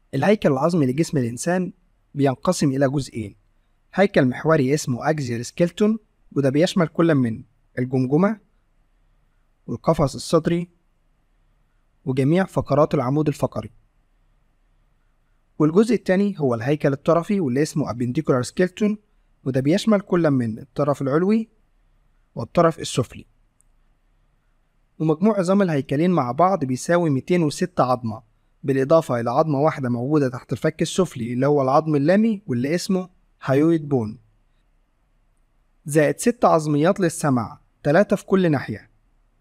الهيكل العظمي لجسم الإنسان بينقسم إلى جزئين: هيكل محوري اسمه أكزيال سكيلتون، وده بيشمل كل من الجمجمة والقفص الصدري وجميع فقرات العمود الفقري. والجزء التاني هو الهيكل الطرفي واللي اسمه أبنديكولار سكيلتون، وده بيشمل كل من الطرف العلوي والطرف السفلي. ومجموع عظام الهيكلين مع بعض بيساوي 206 عظمة، بالإضافة إلى عظمة واحدة موجودة تحت الفك السفلي اللي هو العظم اللامي واللي اسمه هايويد بون، زائد 6 عظميات للسمع، 3 في كل ناحية.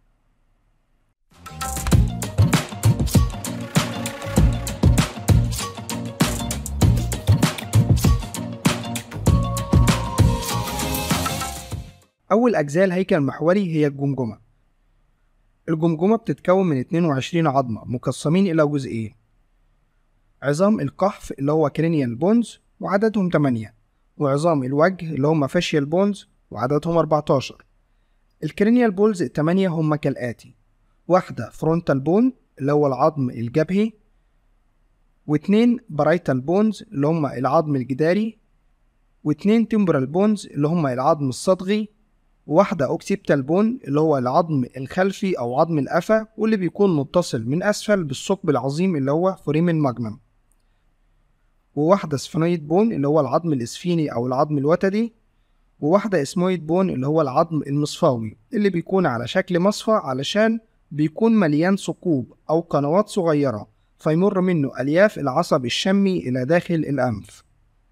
أول أجزاء الهيكل المحوري هي الجمجمة. الجمجمة بتتكون من 22 عظمة مقسمين إلى جزئين: عظام القحف اللي هو كرينيال بونز وعددهم 8، وعظام الوجه اللي هم فاشيال بونز وعددهم 14. الكرينيال بونز ال8 هم كالآتي: واحدة فرونتال بون اللي هو العظم الجبهي، واتنين برايتال بونز اللي هم العظم الجداري، واتنين تمبرال بونز اللي هم العظم الصدغي، وواحدة اوكسيبتال بون اللي هو العظم الخلفي أو عظم القفا واللي بيكون متصل من أسفل بالثقب العظيم اللي هو فوريمن ماجنم، وواحدة سفينويد بون اللي هو العظم الإسفيني أو العظم الوتدي، وواحدة اسمويد بون اللي هو العظم المصفاوي اللي بيكون على شكل مصفى علشان بيكون مليان ثقوب أو قنوات صغيرة فيمر منه ألياف العصب الشمي إلى داخل الأنف.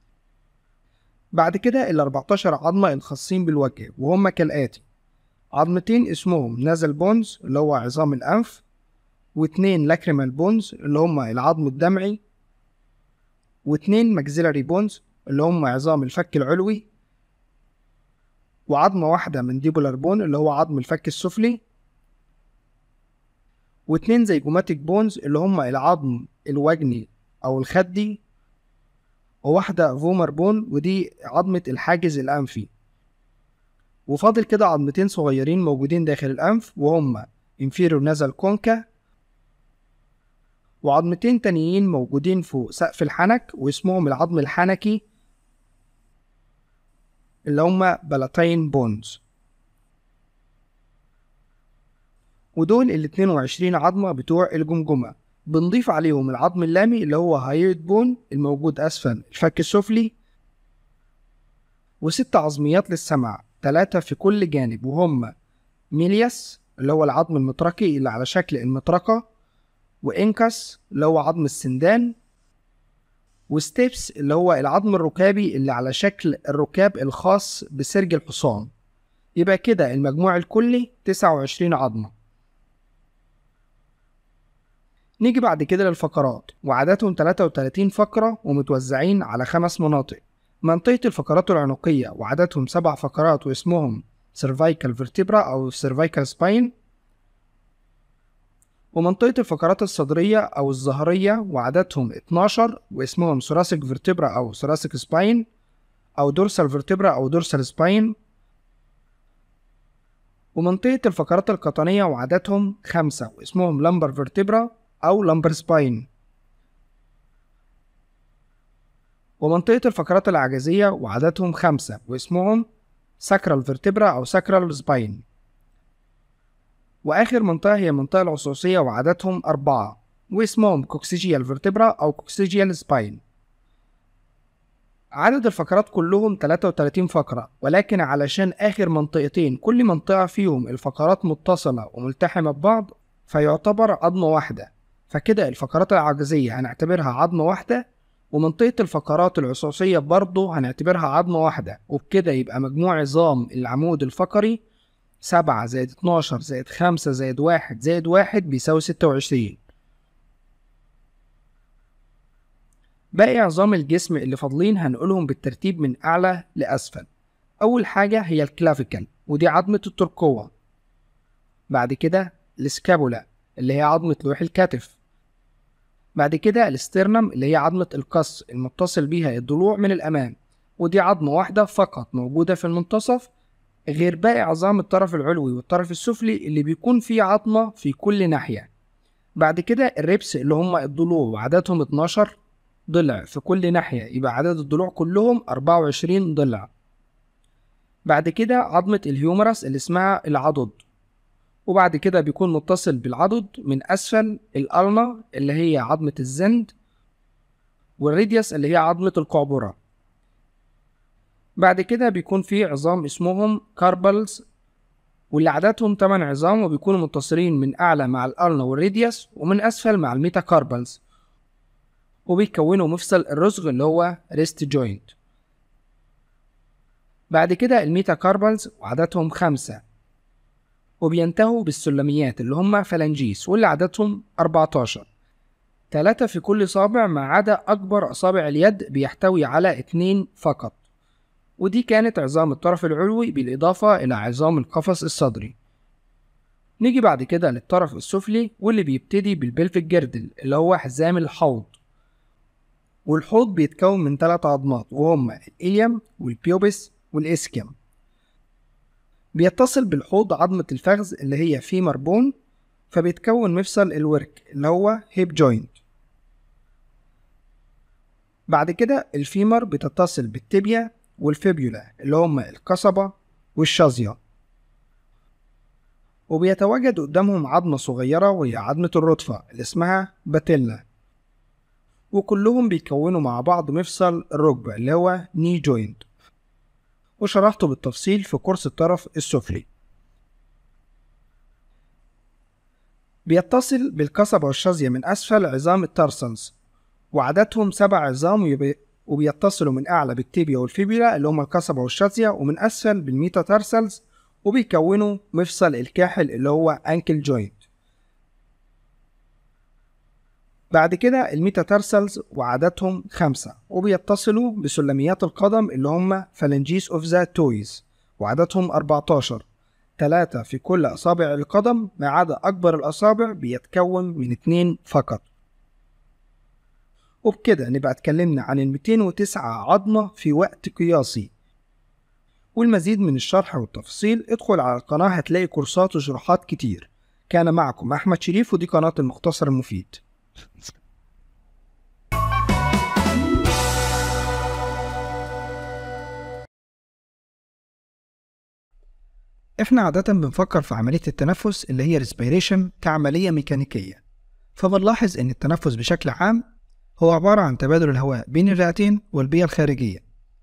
بعد كده ال14 عظمة الخاصين بالوجه وهم كالآتي: عظمتين اسمهم نازل بونز اللي هو عظام الأنف، واتنين لاكريمال بونز اللي هم العظم الدمعي، واتنين ماكسيلاري بونز اللي هم عظام الفك العلوي، وعظمة واحدة منديبولار بون اللي هو عظم الفك السفلي، واتنين زيجوماتيك بونز اللي هم العظم الوجني أو الخدي، وواحدة فومر بون ودي عظمة الحاجز الأنفي. وفاضل كده عظمتين صغيرين موجودين داخل الأنف وهم inferior nasal concha، وعظمتين تانيين موجودين فوق سقف الحنك واسمهم العظم الحنكي اللي هما بلاتين بونز. ودول ال 22 عظمة بتوع الجمجمة، بنضيف عليهم العظم اللامي اللي هو هايويد بون الموجود أسفل الفك السفلي، و6 عظميات للسمع، 3 في كل جانب وهم ميلياس اللي هو العظم المطرقي اللي على شكل المطرقة، وإنكاس اللي هو عظم السندان، وستيبس اللي هو العظم الركابي اللي على شكل الركاب الخاص بسرج الحصان. يبقى كده المجموع الكلي 29 عظمة. نيجي بعد كده للفقرات وعددهم 33 فقرة ومتوزعين على 5 مناطق: منطقة الفقرات العنقية وعددهم 7 فقرات واسمهم cervical vertebra أو cervical spine، ومنطقة الفقرات الصدرية أو الظهرية وعددهم 12 واسمهم thoracic vertebra أو thoracic spine أو dorsal vertebra أو dorsal spine، ومنطقة الفقرات القطنية وعددهم 5 واسمهم lumbar vertebra أو lumbar spine، ومنطقة الفقرات العجزية وعددهم 5 واسمهم sacral vertebra أو sacral spine، وآخر منطقة هي المنطقة العصوصية وعددهم 4 واسمهم coccygeal vertebra أو coccygeal spine. عدد الفقرات كلهم 33 فقرة، ولكن علشان آخر منطقتين كل منطقة فيهم الفقرات متصلة وملتحمة ببعض فيعتبر عظمة واحدة، فكده الفقرات العجزية هنعتبرها عظمة واحدة، ومنطقة الفقرات العصوصية برضه هنعتبرها عظمة واحدة، وبكده يبقى مجموع عظام العمود الفقري 7 زائد 12 زائد 5 زائد 1 زائد 1 بيساوي 26. باقي عظام الجسم اللي فاضلين هنقولهم بالترتيب من أعلى لأسفل. أول حاجة هي الكلافيكال ودي عظمة الترقوة، بعد كده السكابولا اللي هي عظمة لوح الكتف، بعد كده الاسترنم اللي هي عظمة القص المتصل بيها الضلوع من الأمام ودي عظمة واحدة فقط موجودة في المنتصف، غير باقي عظام الطرف العلوي والطرف السفلي اللي بيكون فيه عظمة في كل ناحية. بعد كده الريبس اللي هم الضلوع وعددهم 12، ضلع في كل ناحية، يبقى عدد الضلوع كلهم 24 ضلع. بعد كده عظمة الهيومرس اللي اسمها العضد، وبعد كده بيكون متصل بالعضد من أسفل الألنا اللي هي عظمة الزند، والريديوس اللي هي عظمة القعبرة. بعد كده بيكون في عظام اسمهم كاربلز، واللي عددهم 8 عظام، وبيكونوا متصلين من أعلى مع الألنا والريديوس ومن أسفل مع الميتاكاربلز، وبيكونوا مفصل الرسغ اللي هو ريست جوينت. بعد كده الميتاكاربلز وعددهم 5، وبينتهوا بالسلميات اللي هم فلانجيس واللي عددهم 14، 3 في كل صابع ما عدا أكبر أصابع اليد بيحتوي على 2 فقط. ودي كانت عظام الطرف العلوي بالإضافة إلى عظام القفص الصدري. نيجي بعد كده للطرف السفلي واللي بيبتدي بالبلفيك جيردل اللي هو حزام الحوض. والحوض بيتكون من 3 عظمات وهم الإليم والبيوبس والإسكيم. بيتصل بالحوض عظمة الفخذ اللي هي فيمر بون، فبيتكون مفصل الورك اللي هو هيب جوينت. بعد كده الفيمر بتتصل بالتibia والفيبيولا اللي هما القصبة والشظية، وبيتواجد قدامهم عظمة صغيرة وهي عظمة الرضفة اللي اسمها باتيلا، وكلهم بيكونوا مع بعض مفصل الركبة اللي هو ني جوينت، وشرحته بالتفصيل في كورس الطرف السفلي. بيتصل بالقصبة والشظية من أسفل عظام التارسلز، وعددهم 7 عظام، وبيتصلوا من أعلى بالتيبيا والفيبيولا اللي هما القصبة والشظية، ومن أسفل بالميتاتارسلز، وبيكونوا مفصل الكاحل اللي هو أنكل جوينت. بعد كده الميتاتارسلز وعددهم 5، وبيتصلوا بسلميات القدم اللي هم فالنجيس اوف ذا تويز، وعددهم 14، 3 في كل أصابع القدم ما عدا أكبر الأصابع بيتكون من 2 فقط. وبكده نبقى اتكلمنا عن 209 عظمة في وقت قياسي. والمزيد من الشرح والتفصيل ادخل على القناة، هتلاقي كورسات وشروحات كتير. كان معكم أحمد شريف، ودي قناة المختصر المفيد. احنا عادة بنفكر في عملية التنفس اللي هي respiration كعملية ميكانيكية، فبنلاحظ ان التنفس بشكل عام هو عبارة عن تبادل الهواء بين الرئتين والبيئة الخارجية.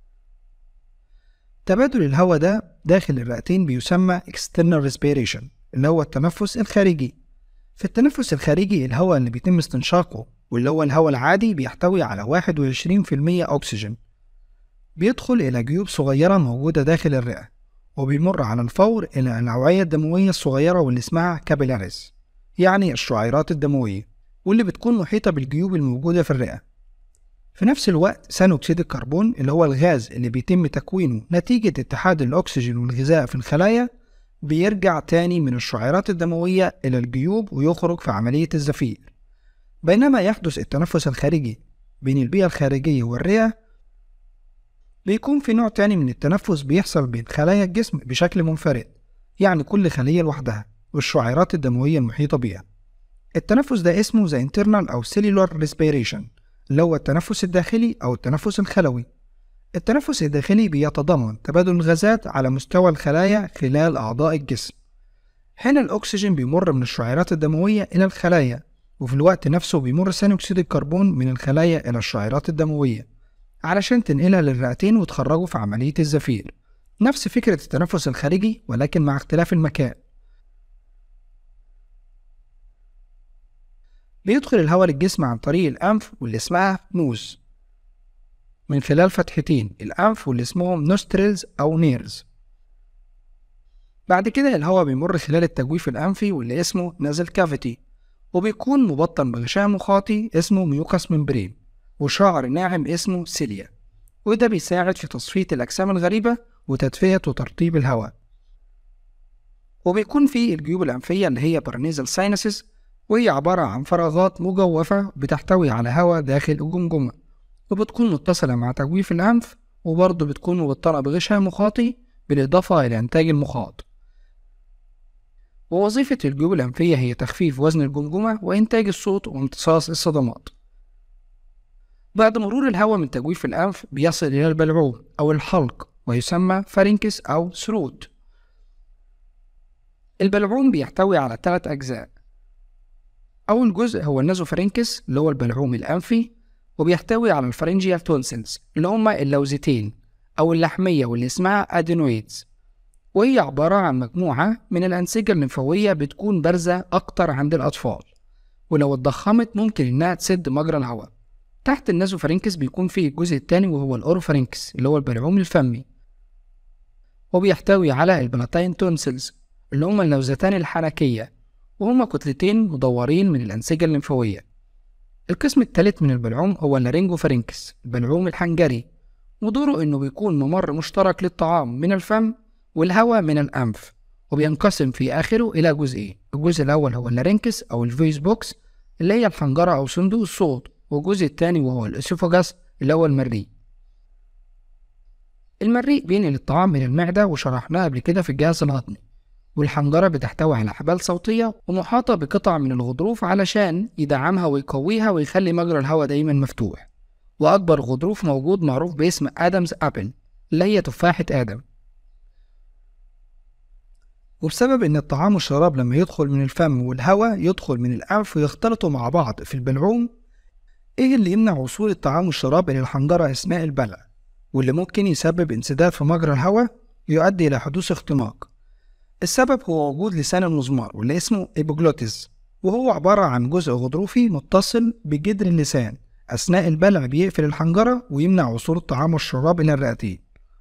تبادل الهواء ده داخل الرئتين بيسمى external respiration اللي هو التنفس الخارجي. في التنفس الخارجي الهواء اللي بيتم استنشاقه واللي هو الهواء العادي بيحتوي على 21% أكسجين، بيدخل إلى جيوب صغيرة موجودة داخل الرئة، وبيمر على الفور إلى الأوعية الدموية الصغيرة واللي اسمها كابيلاريز، يعني الشعيرات الدموية، واللي بتكون محيطة بالجيوب الموجودة في الرئة. في نفس الوقت ثاني أكسيد الكربون اللي هو الغاز اللي بيتم تكوينه نتيجة اتحاد الأكسجين والغذاء في الخلايا بيرجع تاني من الشعيرات الدموية إلى الجيوب ويخرج في عملية الزفير. بينما يحدث التنفس الخارجي بين البيئة الخارجية والرئة، بيكون في نوع تاني من التنفس بيحصل بين خلايا الجسم بشكل منفرد، يعني كل خلية لوحدها والشعيرات الدموية المحيطة بيها. التنفس ده اسمه The Internal أو Cellular Respiration اللي هو التنفس الداخلي أو التنفس الخلوي. التنفس الداخلي بيتضمن تبادل الغازات على مستوى الخلايا خلال أعضاء الجسم. هنا الأكسجين بيمر من الشعيرات الدموية إلى الخلايا، وفي الوقت نفسه بيمر ثاني أكسيد الكربون من الخلايا إلى الشعيرات الدموية علشان تنقلها للرئتين وتخرجوا في عملية الزفير. نفس فكرة التنفس الخارجي ولكن مع اختلاف المكان. بيدخل الهواء للجسم عن طريق الأنف واللي اسمها نوز من خلال فتحتين الأنف واللي اسمهم نوستريلز أو نيرز. بعد كده الهواء بيمر خلال التجويف الأنفي واللي اسمه نازل كافيتي، وبيكون مبطن بغشاء مخاطي اسمه ميوكاس ممبرين وشعر ناعم اسمه سيليا، وده بيساعد في تصفية الأجسام الغريبة وتدفئة وترطيب الهواء. وبيكون في الجيوب الأنفية اللي هي برنيزل ساينسز، وهي عبارة عن فراغات مجوفة بتحتوي على هواء داخل الجمجمة، وبتكون متصلة مع تجويف الأنف، وبرضه بتكون مبطنة بغشاء مخاطي بالإضافة إلى إنتاج المخاط. ووظيفة الجيوب الأنفية هي تخفيف وزن الجمجمة وإنتاج الصوت وامتصاص الصدمات. بعد مرور الهواء من تجويف الأنف بيصل إلى البلعوم أو الحلق ويسمى فارنكس أو ثروت. البلعوم بيحتوي على 3 أجزاء. أول جزء هو النازوفارنكس اللي هو البلعوم الأنفي، وبيحتوي على الفارنجيال تونسلز اللي هما اللوزتين أو اللحمية واللي اسمها أدينويدز، وهي عبارة عن مجموعة من الأنسجة الليمفاوية بتكون بارزة أكتر عند الأطفال، ولو اتضخمت ممكن إنها تسد مجرى الهواء. تحت النازوفارنكس بيكون فيه الجزء الثاني وهو الأوروفارنكس اللي هو البلعوم الفمي، وبيحتوي على البلاتين تونسلز اللي هما اللوزتان الحنكية، وهما كتلتين مدورين من الأنسجة الليمفاوية. القسم الثالث من البلعوم هو اللارينجوفارنكس البلعوم الحنجري، ودوره إنه بيكون ممر مشترك للطعام من الفم والهواء من الأنف، وبينقسم في آخره إلى جزئين. الجزء الأول هو اللارينكس أو الفويس بوكس اللي هي الحنجرة أو صندوق الصوت، والجزء الثاني وهو الأسوفاجاس اللي هو المريء. المريء بينقل الطعام من المعدة وشرحناه قبل كده في الجهاز الهضمي، والحنجرة بتحتوي على حبال صوتية ومحاطة بقطع من الغضروف علشان يدعمها ويقويها ويخلي مجرى الهواء دايما مفتوح. وأكبر غضروف موجود معروف باسم آدمز أبل اللي هي تفاحة آدم. وبسبب إن الطعام والشراب لما يدخل من الفم والهواء يدخل من الأنف ويختلطوا مع بعض في البلعوم، إيه اللي يمنع وصول الطعام والشراب إلى الحنجرة أثناء البلع، واللي ممكن يسبب انسداد في مجرى الهواء يؤدي إلى حدوث اختناق. السبب هو وجود لسان المزمار واللي اسمه إيبوجلوتس، وهو عبارة عن جزء غضروفي متصل بجدر اللسان أثناء البلع بيقفل الحنجرة ويمنع وصول الطعام والشراب إلى الرئتين.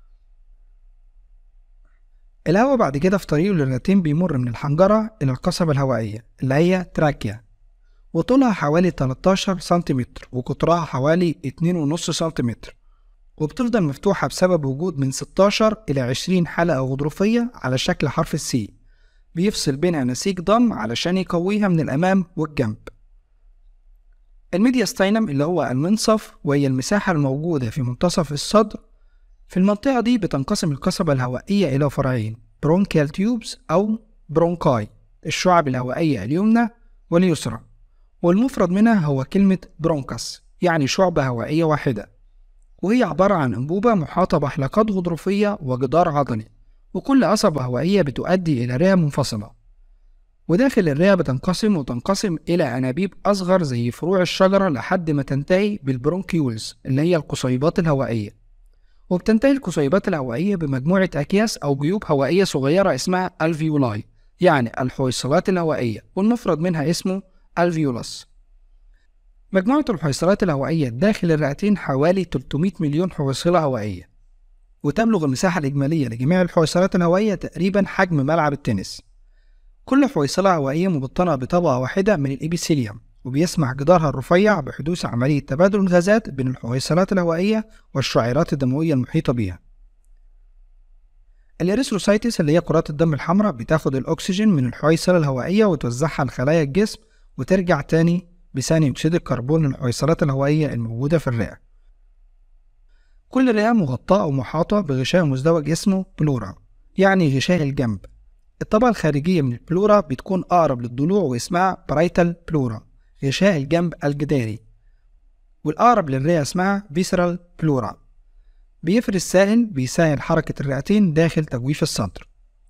الهواء بعد كده في طريقه للرئتين بيمر من الحنجرة إلى القصبة الهوائية اللي هي تراكيا، وطولها حوالي 13 سنتيمتر وقطرها حوالي 2.5 سنتيمتر، وبتفضل مفتوحة بسبب وجود من 16 إلى 20 حلقة غضروفية على شكل حرف السي بيفصل بينها نسيج ضم علشان يقويها من الأمام والجنب. الميدياستاينم اللي هو المنصف وهي المساحة الموجودة في منتصف الصدر، في المنطقة دي بتنقسم القصبة الهوائية إلى فرعين، برونكيال تيوبز أو برونكاي، الشعب الهوائية اليمنى واليسرى، والمفرد منها هو كلمة برونكاس يعني شعبة هوائية واحدة، وهي عبارة عن أنبوبة محاطة بحلقات غضروفية وجدار عضلي، وكل قصبة هوائية بتؤدي إلى رئة منفصلة، وداخل الرئة بتنقسم إلى أنابيب أصغر زي فروع الشجرة لحد ما تنتهي بالبرونكيولز اللي هي القصيبات الهوائية. وبتنتهي القصيبات الهوائية بمجموعة أكياس أو جيوب هوائية صغيرة اسمها الفيولاي يعني الحويصلات الهوائية، والمفرد منها اسمه الفيولاس. مجموعة الحويصلات الهوائية داخل الرئتين حوالي 300 مليون حويصلة هوائية، وتبلغ المساحة الإجمالية لجميع الحويصلات الهوائية تقريبا حجم ملعب التنس. كل حويصلة هوائية مبطنة بطبقة واحدة من الإبيثيليوم، وبيسمح جدارها الرفيع بحدوث عملية تبادل الغازات بين الحويصلات الهوائية والشعيرات الدموية المحيطة بها. الإريثروسايتس اللي هي كرات الدم الحمراء بتاخد الأكسجين من الحويصلة الهوائية وتوزعها لخلايا الجسم وترجع تاني بثاني أكسيد الكربون للحويصلات الهوائية الموجودة في الرئة. كل رئة مغطاة أو محاطة بغشاء مزدوج اسمه بلورا يعني غشاء الجنب. الطبقة الخارجية من البلورا بتكون أقرب للضلوع واسمها برايتال بلورا غشاء الجنب الجداري، والأقرب للرئة اسمها فيسرال بلورا. بيفرز سائل بيسهل حركة الرئتين داخل تجويف الصدر.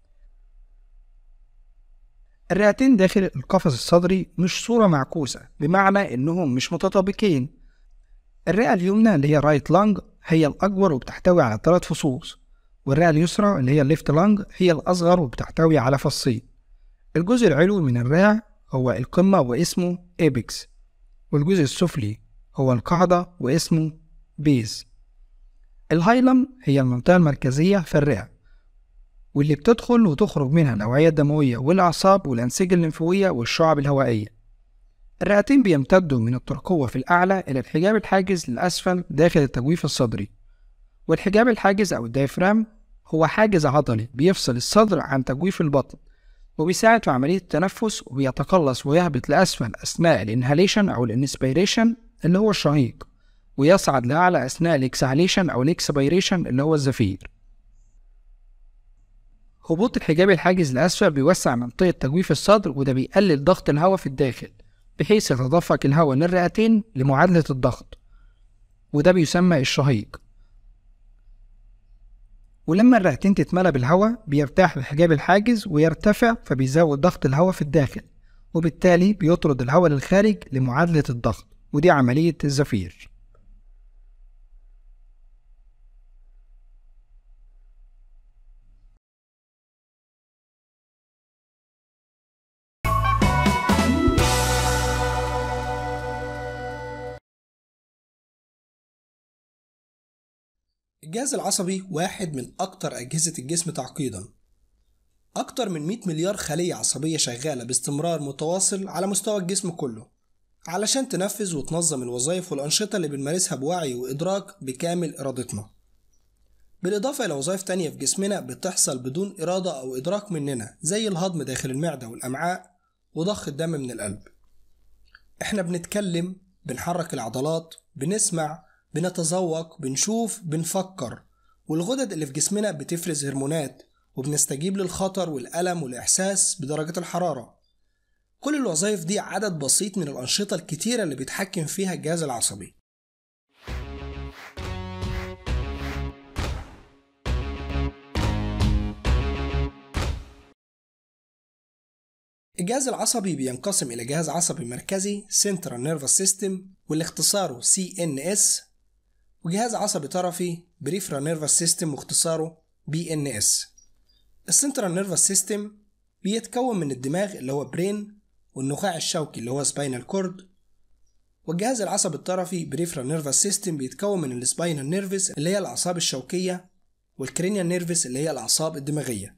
الرئتين داخل القفص الصدري مش صورة معكوسة، بمعنى إنهم مش متطابقين. الرئة اليمنى اللي هي رايت لانج هي الأكبر وبتحتوي على 3 فصوص، والرئة اليسرى اللي هي الليفت لانج هي الأصغر وبتحتوي على فصين. الجزء العلوي من الرئة هو القمة واسمه إيبكس، والجزء السفلي هو القاعدة واسمه بيز. الهايلم هي المنطقة المركزية في الرئة، واللي بتدخل وتخرج منها الأوعية الدموية والأعصاب والأنسجة الليمفاوية والشعب الهوائية. الرئتين بيمتدوا من الترقوة في الأعلى إلى الحجاب الحاجز للأسفل داخل التجويف الصدري. والحجاب الحاجز أو الدايفرام هو حاجز عضلي بيفصل الصدر عن تجويف البطن، وبيساعد في عملية التنفس، وبيتقلص ويهبط لأسفل أثناء الانهاليشن أو الانسبيريشن اللي هو الشهيق، ويصعد لأعلى أثناء الإكسهاليشن أو الإكسبيريشن اللي هو الزفير. هبوط الحجاب الحاجز لأسفل بيوسع منطقة تجويف الصدر، وده بيقلل ضغط الهواء في الداخل بحيث يتدفق الهواء للرئتين لمعادلة الضغط. وده بيسمى الشهيق. ولما الرئتين تتملى بالهواء بيرتاح الحجاب الحاجز ويرتفع، فبيزود ضغط الهواء في الداخل، وبالتالي بيطرد الهواء للخارج لمعادلة الضغط، ودي عملية الزفير. الجهاز العصبي واحد من أكتر أجهزة الجسم تعقيداً. أكتر من 100 مليار خلية عصبية شغالة باستمرار متواصل على مستوى الجسم كله علشان تنفذ وتنظم الوظائف والأنشطة اللي بنمارسها بوعي وإدراك بكامل إرادتنا، بالإضافة إلى وظائف تانية في جسمنا بتحصل بدون إرادة أو إدراك مننا، زي الهضم داخل المعدة والأمعاء وضخ الدم من القلب. إحنا بنتكلم، بنحرك العضلات، بنسمع، بنتذوق، بنشوف، بنفكر، والغدد اللي في جسمنا بتفرز هرمونات، وبنستجيب للخطر والألم والإحساس بدرجة الحرارة. كل الوظائف دي عدد بسيط من الأنشطة الكتيرة اللي بيتحكم فيها الجهاز العصبي. الجهاز العصبي بينقسم إلى جهاز عصبي مركزي Central Nervous System واللي اختصاره CNS، وجهاز عصبي طرفي Peripheral Nervous System واختصاره BNS. السنترال نيرفس سيستم بيتكون من الدماغ اللي هو برين، والنخاع الشوكي اللي هو سباينال كورد، والجهاز العصبي الطرفي بريفرال نيرفس سيستم بيتكون من السباينال نيرفس اللي هي الأعصاب الشوكية، والكرينيال نيرفس اللي هي الأعصاب الدماغية.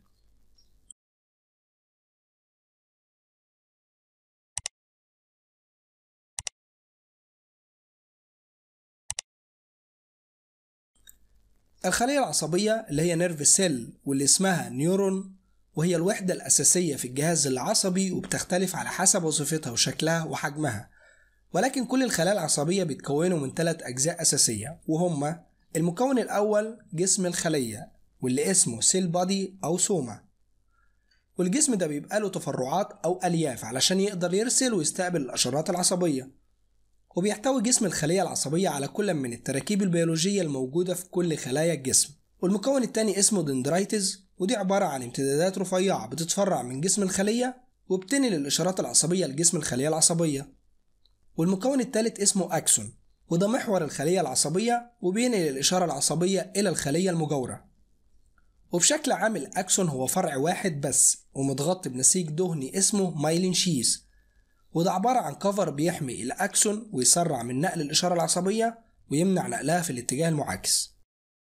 الخلية العصبية اللي هي نيرف سيل واللي اسمها نيورون، وهي الوحدة الأساسية في الجهاز العصبي، وبتختلف على حسب وظيفتها وشكلها وحجمها، ولكن كل الخلايا العصبية بيتكونوا من 3 أجزاء أساسية، وهما المكون الأول جسم الخلية واللي اسمه سيل بادي أو سوما، والجسم ده بيبقى له تفرعات أو ألياف علشان يقدر يرسل ويستقبل الإشارات العصبية، وبيحتوي جسم الخلية العصبية على كل من التراكيب البيولوجية الموجودة في كل خلايا الجسم. والمكون الثاني اسمه دندرايتس، ودي عبارة عن امتدادات رفيعة بتتفرع من جسم الخلية وبتنقل الإشارات العصبية لجسم الخلية العصبية. والمكون الثالث اسمه أكسون، وده محور الخلية العصبية وبينقل الإشارة العصبية إلى الخلية المجاورة. وبشكل عام الأكسون هو فرع واحد بس ومتغطي بنسيج دهني اسمه مايلين شيز، وده عبارة عن كفر بيحمي الأكسون ويسرع من نقل الإشارة العصبية ويمنع نقلها في الاتجاه المعاكس.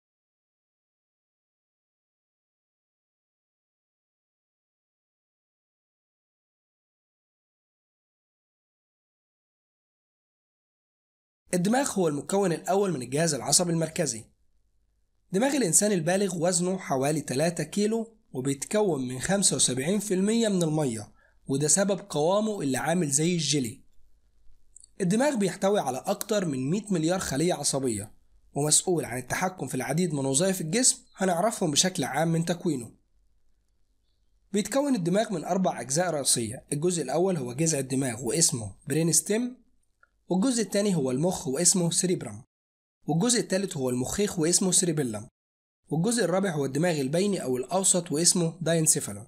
الدماغ هو المكون الأول من الجهاز العصبي المركزي. دماغ الإنسان البالغ وزنه حوالي 3 كيلو وبيتكون من 75% من المية، وده سبب قوامه اللي عامل زي الجيلي. الدماغ بيحتوي على أكتر من 100 مليار خلية عصبية، ومسؤول عن التحكم في العديد من وظائف الجسم هنعرفهم بشكل عام من تكوينه. بيتكون الدماغ من 4 أجزاء رئيسية. الجزء الأول هو جذع الدماغ واسمه برين ستيم، والجزء الثاني هو المخ واسمه سيريبرام، والجزء الثالث هو المخيخ واسمه سيريبيلم، والجزء الرابع هو الدماغ البيني أو الأوسط واسمه داينسيفالو.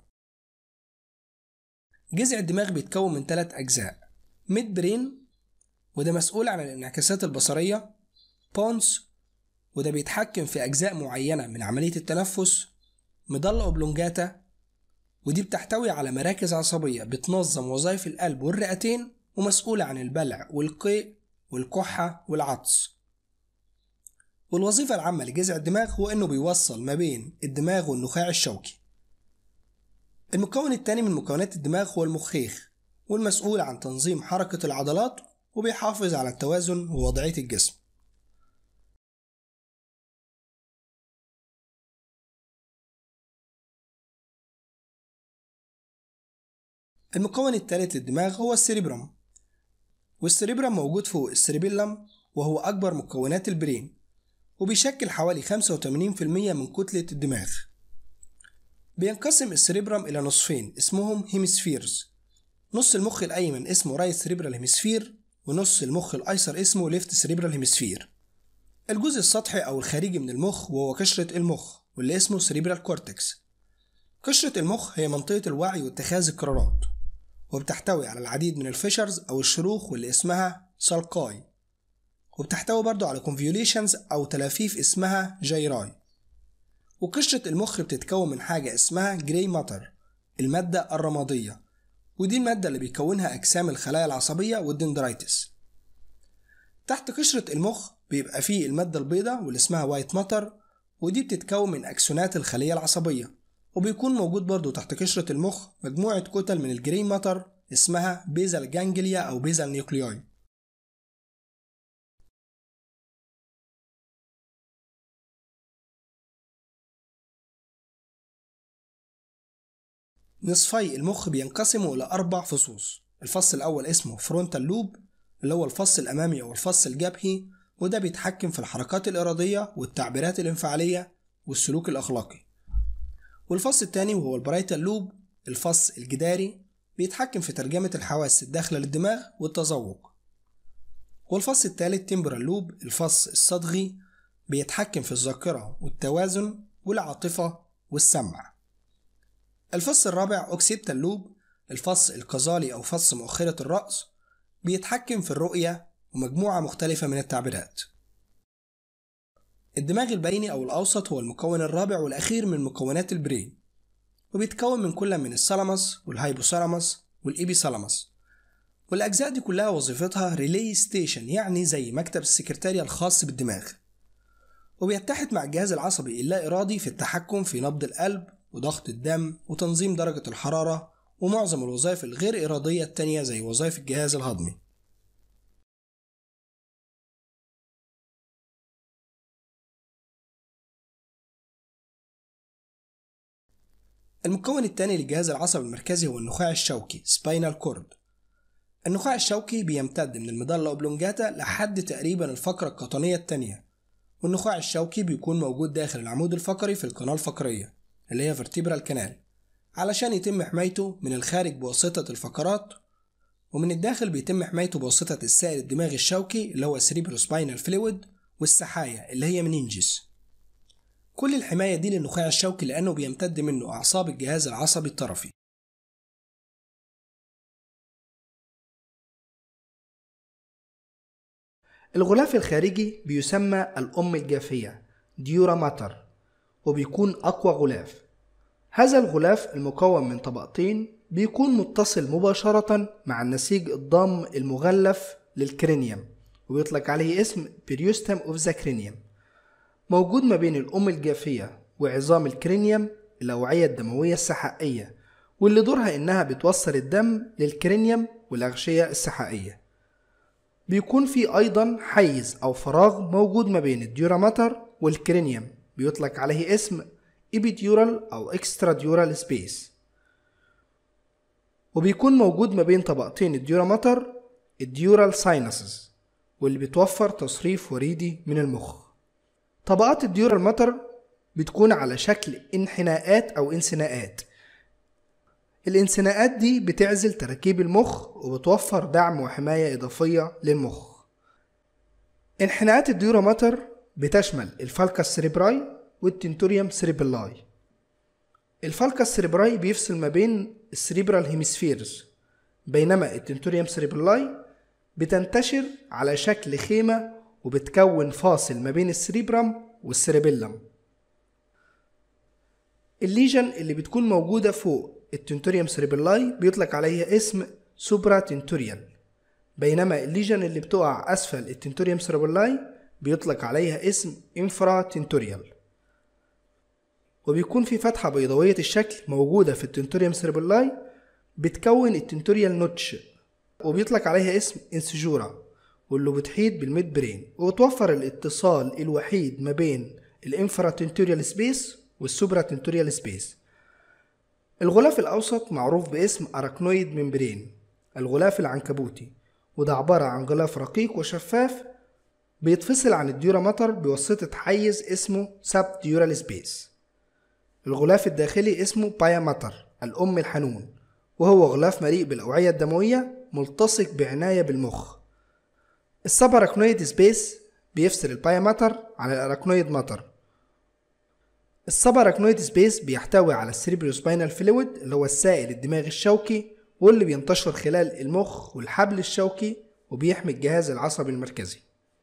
جذع الدماغ بيتكون من 3 أجزاء: ميد برين وده مسؤول عن الانعكاسات البصرية، بونس وده بيتحكم في أجزاء معينة من عملية التنفس، مضلة أوبلونجاتا ودي بتحتوي على مراكز عصبية بتنظم وظائف القلب والرئتين ومسؤولة عن البلع والقيء والكحة والعطس. والوظيفة العامة لجذع الدماغ هو إنه بيوصل ما بين الدماغ والنخاع الشوكي. المكون الثاني من مكونات الدماغ هو المخيخ، والمسؤول عن تنظيم حركة العضلات وبيحافظ على التوازن ووضعية الجسم. المكون الثالث للدماغ هو السيريبرام، والسيريبرام موجود فوق السيريبيلم وهو أكبر مكونات البرين، وبيشكل حوالي 85% من كتلة الدماغ. بينقسم السيريبرام إلى نصفين اسمهم هيمسفيرز، نص المخ الأيمن اسمه رايت سيريبرال هيمسفير، ونص المخ الأيسر اسمه ليفت سيريبرال هيمسفير. الجزء السطحي أو الخارجي من المخ وهو قشرة المخ واللي اسمه سريبرال كورتكس. قشرة المخ هي منطقة الوعي واتخاذ القرارات، وبتحتوي على العديد من الفيشرز أو الشروخ واللي اسمها سالكاي، وبتحتوي برضو على كونفيوليشنز أو تلافيف اسمها جيراي. وقشرة المخ بتتكون من حاجة اسمها جراي ماتر، المادة الرمادية، ودي المادة اللي بيكونها أجسام الخلايا العصبية والدندرايتس. تحت قشرة المخ بيبقى فيه المادة البيضاء واللي اسمها وايت ماتر، ودي بتتكون من أكسونات الخلية العصبية. وبيكون موجود برضو تحت قشرة المخ مجموعة كتل من الجراي ماتر اسمها بيزال جانجليا أو بيزال نيوكليوي. نصفي المخ بينقسموا إلى 4 فصوص. الفص الأول اسمه فرونتال لوب، اللي هو الفص الأمامي أو الفص الجبهي، وده بيتحكم في الحركات الإرادية والتعبيرات الانفعالية والسلوك الأخلاقي. والفص الثاني وهو البرايتال لوب، الفص الجداري، بيتحكم في ترجمة الحواس الداخلة للدماغ والتذوق. والفص الثالث تمبرال لوب، الفص الصدغي، بيتحكم في الذاكرة والتوازن والعاطفة والسمع. الفص الرابع أوكسيبتال لوب، الفص الكظالي أو فص مؤخرة الرأس، بيتحكم في الرؤية ومجموعة مختلفة من التعبيرات. الدماغ البيني أو الأوسط هو المكون الرابع والأخير من مكونات البرين، وبيتكون من كل من الثالاموس والهايبوثالاموس والإيبيثالاموس. والأجزاء دي كلها وظيفتها ريلي ستيشن، يعني زي مكتب السكرتارية الخاص بالدماغ، وبيتحد مع الجهاز العصبي اللا إرادي في التحكم في نبض القلب وضغط الدم وتنظيم درجة الحرارة ومعظم الوظائف الغير إرادية التانية زي وظائف الجهاز الهضمي. المكون الثاني للجهاز العصبي المركزي هو النخاع الشوكي سباينال كورد. النخاع الشوكي بيمتد من الميدالا اوبلونجاتا لحد تقريبا الفقرة القطنية الثانية، والنخاع الشوكي بيكون موجود داخل العمود الفقري في القناة الفقرية اللي هي فيرتيبرال كانال علشان يتم حمايته من الخارج بواسطة الفقرات، ومن الداخل بيتم حمايته بواسطة السائل الدماغي الشوكي اللي هو سيريبروسباينال فلويد والسحايا اللي هي منينجس. كل الحماية دي للنخاع الشوكي لأنه بيمتد منه أعصاب الجهاز العصبي الطرفي. الغلاف الخارجي بيسمى الأم الجافية ديورا ماتر، وبيكون أقوى غلاف. هذا الغلاف المكون من طبقتين بيكون متصل مباشرة مع النسيج الضام المغلف للكرينيوم، ويطلق عليه اسم بريوستم اوف ذا كرينيوم. موجود ما بين الأم الجافية وعظام الكرينيوم الأوعية الدموية السحائية، واللي دورها إنها بتوصل الدم للكرينيوم والأغشية السحائية. بيكون في أيضا حيز أو فراغ موجود ما بين الديورا ماتر والكرينيوم، بيطلق عليه اسم إبيديورال أو إكسترا ديورال سبيس. وبيكون موجود ما بين طبقتين الديورا ماتر الديورال ساينسز، واللي بتوفر تصريف وريدي من المخ. طبقات الديورال ماتر بتكون على شكل انحناءات أو انسناءات. الانسناءات دي بتعزل تراكيب المخ وبتوفر دعم وحماية إضافية للمخ. انحناءات الديورا ماتر بتشمل الفالكاس سيريبراي والتنتوريوم سيريبلاي. الفالكاس سيريبراي بيفصل ما بين السيريبرال هيمسفيرز، بينما التنتوريوم سيريبلاي بتنتشر على شكل خيمة وبتكون فاصل ما بين السيريبرام والسيريبيلم. الليجن اللي بتكون موجودة فوق التنتوريوم سيريبلاي بيطلق عليها اسم سوبرا تنتوريال، بينما الليجن اللي بتقع أسفل التنتوريوم سيريبلاي بيطلق عليها اسم انفرا تنتوريال. وبيكون في فتحة بيضاوية الشكل موجودة في التنتوريوم سيريبلاي بتكون التنتوريال نوتش، وبيطلق عليها اسم انسجورا، واللي بتحيط بالميد برين وبتوفر الاتصال الوحيد ما بين الانفرا تنتوريال سبيس والسوبرا تنتوريال سبيس. الغلاف الأوسط معروف باسم أراكنويد ممبرين، الغلاف العنكبوتي، وده عبارة عن غلاف رقيق وشفاف بيتفصل عن الديورا ماتر بواسطة حيز اسمه سب ديورال سبيس. الغلاف الداخلي اسمه بايا ماتر الأم الحنون، وهو غلاف مليء بالأوعية الدموية ملتصق بعناية بالمخ. السب أراكنويد سبيس بيفصل البايا ماتر عن الأراكنويد ماتر. السب أراكنويد سبيس بيحتوي على السيريبروسباينال فلويد اللي هو السائل الدماغي الشوكي، واللي بينتشر خلال المخ والحبل الشوكي وبيحمي الجهاز العصبي المركزي.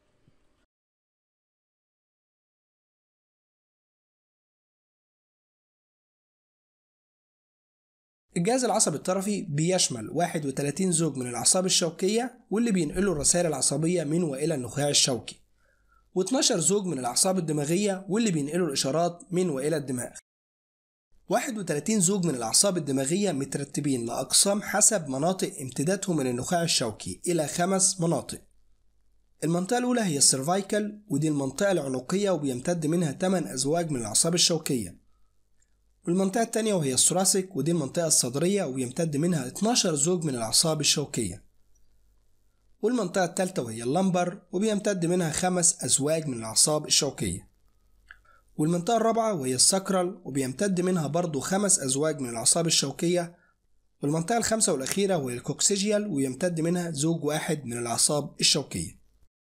الجهاز العصبي الطرفي بيشمل 31 زوج من الأعصاب الشوكية واللي بينقلوا الرسائل العصبية من وإلى النخاع الشوكي، و12 زوج من الأعصاب الدماغية واللي بينقلوا الإشارات من وإلى الدماغ. 31 زوج من الأعصاب الدماغية مترتبين لأقسام حسب مناطق امتدادهم من النخاع الشوكي إلى 5 مناطق. المنطقة الأولى هي السيرفايكال، ودي المنطقة العنقية وبيمتد منها 8 أزواج من الأعصاب الشوكية. والمنطقة الثانية وهي الثوراسيك، ودي المنطقة الصدرية وبيمتد منها 12 زوج من الأعصاب الشوكية. والمنطقة الثالثة وهي اللمبر، وبيمتد منها 5 أزواج من الأعصاب الشوكية. والمنطقة الرابعة وهي الساكرال، وبيمتد منها برضو 5 أزواج من الأعصاب الشوكية. والمنطقة الخامسة والأخيرة وهي الكوكسيجيال، ويمتد منها زوج واحد من الأعصاب الشوكية.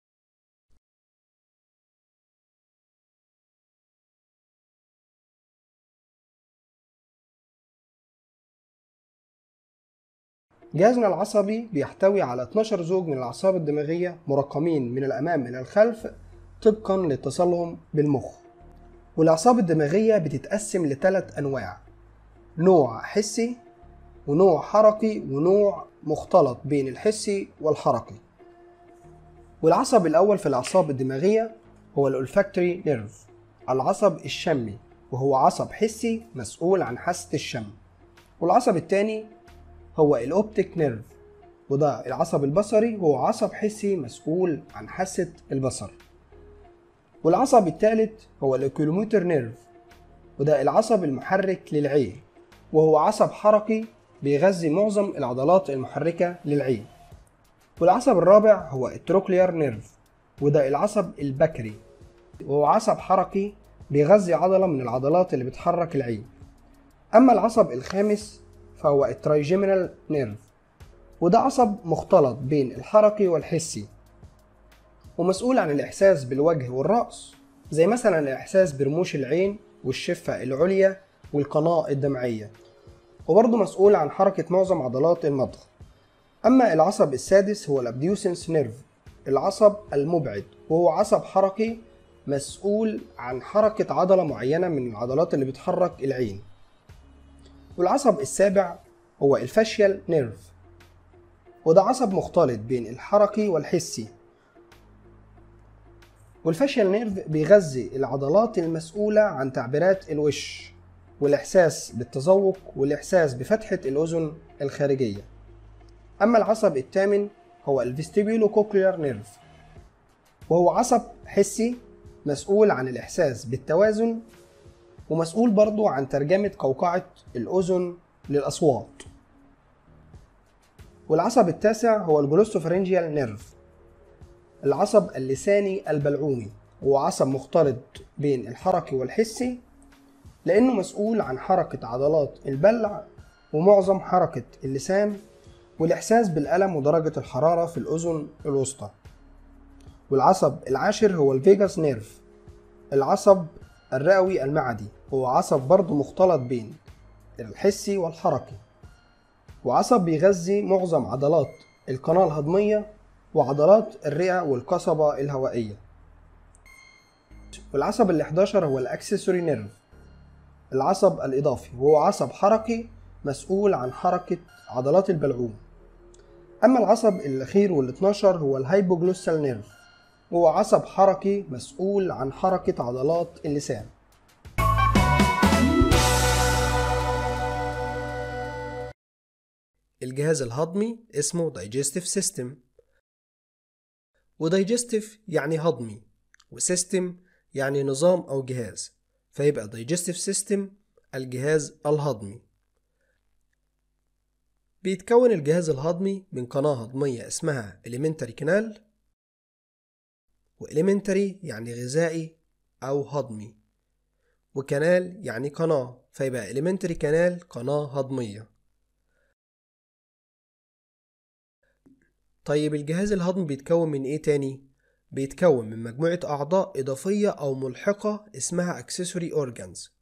جهازنا العصبي بيحتوي على 12 زوج من الأعصاب الدماغية مرقمين من الأمام إلى الخلف طبقا لاتصالهم بالمخ. والأعصاب الدماغية بتتقسم ل3 أنواع: نوع حسي، ونوع حركي، ونوع مختلط بين الحسي والحركي. والعصب الأول في الأعصاب الدماغية هو الأولفاكتوري نيرف، العصب الشمي، وهو عصب حسي مسؤول عن حاسة الشم. والعصب الثاني هو الأوبتيك نيرف، وده العصب البصري، وهو عصب حسي مسؤول عن حاسة البصر. والعصب الثالث هو الأوكيلوموتر نيرف، وده العصب المحرك للعين، وهو عصب حركي بيغذي معظم العضلات المحركة للعين. والعصب الرابع هو التروكليار نيرف، وده العصب البكري، وهو عصب حركي بيغذي عضلة من العضلات اللي بتحرك العين. أما العصب الخامس فهو الترايجيمينال نيرف، وده عصب مختلط بين الحركي والحسي، ومسؤول عن الإحساس بالوجه والرأس، زي مثلا الإحساس برموش العين والشفة العليا والقناة الدمعية، وبرضه مسؤول عن حركة معظم عضلات المضغ. أما العصب السادس هو الأبديوسنس نيرف، العصب المبعد، وهو عصب حركي مسؤول عن حركة عضلة معينة من العضلات اللي بتحرك العين. والعصب السابع هو الفاشيال نيرف، وده عصب مختلط بين الحركي والحسي. والفاشيال نيرف بيغذي العضلات المسؤولة عن تعبيرات الوش والإحساس بالتذوق والإحساس بفتحة الأذن الخارجية. أما العصب الثامن هو الفيستيبيولو كوكليار نيرف، وهو عصب حسي مسؤول عن الإحساس بالتوازن، ومسؤول برضو عن ترجمة قوقعة الأذن للأصوات. والعصب التاسع هو الجلوسوفرنجيال نيرف، العصب اللساني البلعومي، هو عصب مختلط بين الحركي والحسي لأنه مسؤول عن حركة عضلات البلع ومعظم حركة اللسان والإحساس بالألم ودرجة الحرارة في الأذن الوسطى. والعصب العاشر هو الفيجاس نيرف، العصب الرئوي المعدي، هو عصب برضه مختلط بين الحسي والحركي، وعصب بيغذي معظم عضلات القناة الهضمية وعضلات الرئة والقصبة الهوائية. والعصب ال11 هو الأكسسوري نيرف، العصب الإضافي، وهو عصب حركي مسؤول عن حركة عضلات البلعوم. أما العصب الأخير وال12 هو الهايبوجلوسال نيرف، وهو عصب حركي مسؤول عن حركة عضلات اللسان. الجهاز الهضمي اسمه digestive system، وdigestive يعني هضمي، وسيستم يعني نظام أو جهاز، فيبقى digestive system الجهاز الهضمي. بيتكون الجهاز الهضمي من قناة هضمية اسمها elementary canal، وelementary يعني غذائي أو هضمي، وكنال يعني قناة، فيبقى elementary canal قناة هضمية. طيب الجهاز الهضمي بيتكون من ايه تاني؟ بيتكون من مجموعة أعضاء إضافية أو ملحقة اسمها accessory organs.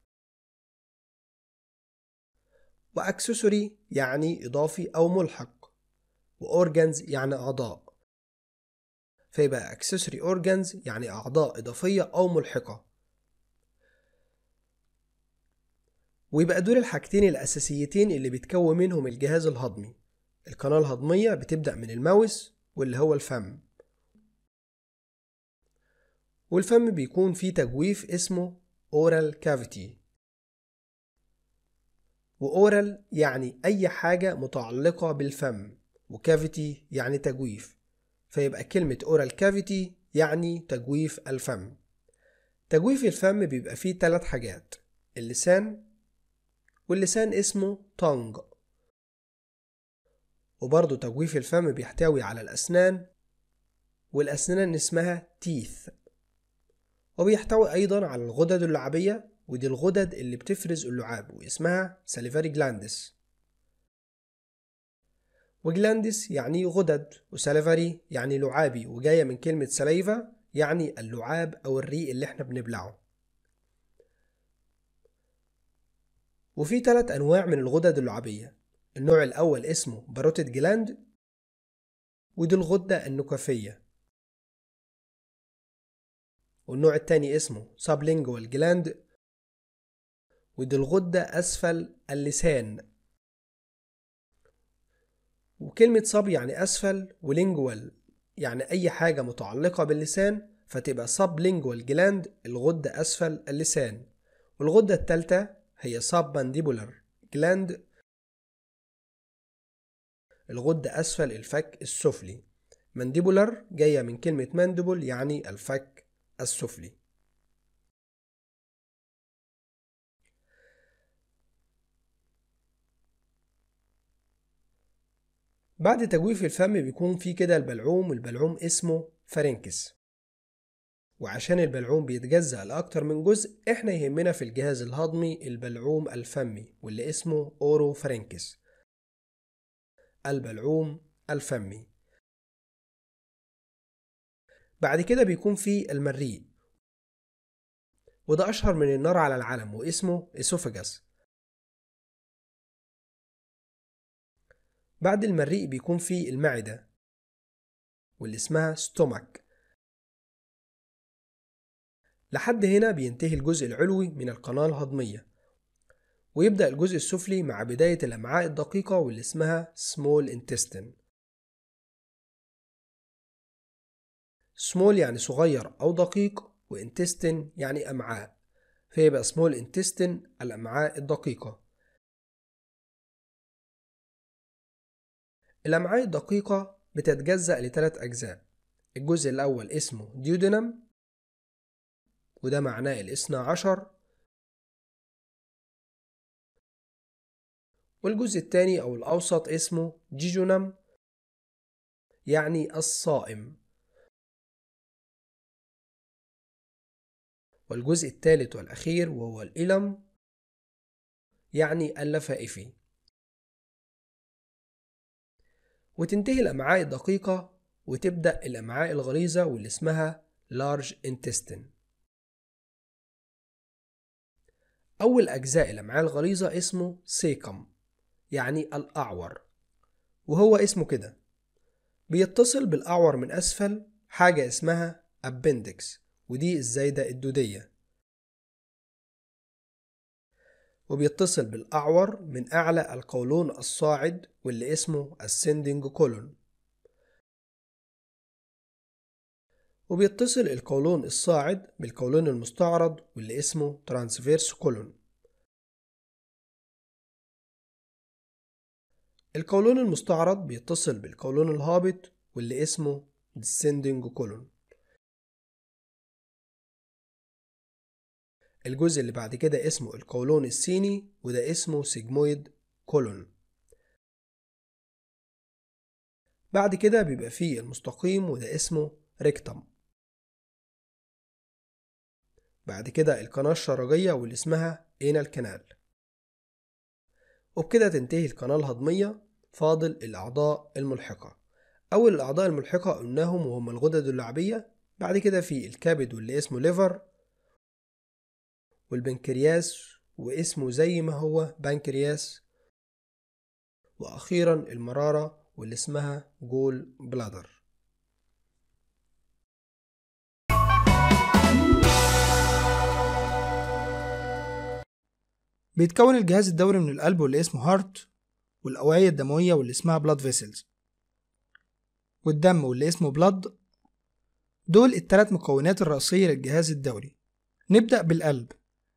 وaccessory يعني إضافي أو ملحق، وorgans يعني أعضاء، فيبقى accessory organs يعني أعضاء إضافية أو ملحقة. ويبقى دول الحاجتين الأساسيتين اللي بيتكون منهم الجهاز الهضمي. القناة الهضمية بتبدأ من الماوس واللي هو الفم، والفم بيكون فيه تجويف اسمه oral cavity. وoral يعني أي حاجة متعلقة بالفم، وcavity يعني تجويف، فيبقى كلمة oral cavity يعني تجويف الفم. تجويف الفم بيبقى فيه 3 حاجات: اللسان، واللسان اسمه tongue. وبرضه تجويف الفم بيحتوي على الأسنان، والأسنان اسمها teeth. وبيحتوي أيضا على الغدد اللعابية، ودي الغدد اللي بتفرز اللعاب واسمها salivary glands. وجلاندس يعني غدد، وساليفري يعني لعابي، وجاية من كلمة ساليفا يعني اللعاب أو الريق اللي احنا بنبلعه. وفي 3 أنواع من الغدد اللعابية. النوع الأول اسمه باروتيد جلاند، ودي الغدة النكافية. والنوع التاني اسمه سابلينجوال جلاند، ودي الغدة أسفل اللسان. وكلمة سب يعني أسفل، ولينجوال يعني أي حاجة متعلقة باللسان، فتبقى سابلينجوال جلاند الغدة أسفل اللسان. والغدة التالتة هي سابمانديبولار جلاند، الغدة أسفل الفك السفلي. مانديبولار جاية من كلمة مانديبل يعني الفك السفلي. بعد تجويف الفم بيكون في كده البلعوم، والبلعوم اسمه فارنكس. وعشان البلعوم بيتجزأ لأكتر من جزء، احنا يهمنا في الجهاز الهضمي البلعوم الفمي واللي اسمه أوروفارنكس، البلعوم الفمي. بعد كده بيكون في المريء، وده أشهر من النار على العلم واسمه إسوفاجاس. بعد المريء بيكون في المعدة واللي اسمها ستومك. لحد هنا بينتهي الجزء العلوي من القناة الهضمية، ويبدأ الجزء السفلي مع بداية الأمعاء الدقيقة واللي اسمها small intestine. small يعني صغير أو دقيق، وintestine يعني أمعاء، فيبقى small intestine الأمعاء الدقيقة. الأمعاء الدقيقة بتتجزأ ل3 أجزاء. الجزء الأول اسمه duodenum، وده معناه 12. والجزء الثاني أو الأوسط اسمه jejunum يعني الصائم. والجزء الثالث والأخير وهو الإلم يعني اللفائفي. وتنتهي الأمعاء الدقيقة وتبدأ الأمعاء الغليظة واللي اسمها large intestine. أول أجزاء الأمعاء الغليظة اسمه سيكم يعني الأعور، وهو اسمه كده. بيتصل بالأعور من أسفل حاجة اسمها appendix، ودي الزايدة الدودية. وبيتصل بالأعور من أعلى القولون الصاعد واللي اسمه ascending colon. وبيتصل القولون الصاعد بالقولون المستعرض واللي اسمه transverse colon. القولون المستعرض بيتصل بالقولون الهابط واللي اسمه descending colon. الجزء اللي بعد كده اسمه القولون السيني، وده اسمه sigmoid colon. بعد كده بيبقى فيه المستقيم وده اسمه rectum. بعد كده القناة الشرجية واللي اسمها anal canal. وبكده تنتهي القناة الهضمية. فاضل الأعضاء الملحقة. أول الأعضاء الملحقة قلناهم وهم الغدد اللعابية بعد كده في الكبد واللي اسمه ليفر، والبنكرياس واسمه زي ما هو بنكرياس، وأخيرا المرارة واللي اسمها جول بلادر. بيتكون الجهاز الدوري من القلب واللي اسمه هارت، والأوعية الدموية واللي اسمها بلاد فيسلز، والدم واللي اسمه بلاد. دول الثلاث مكونات الرئيسية للجهاز الدوري. نبدأ بالقلب.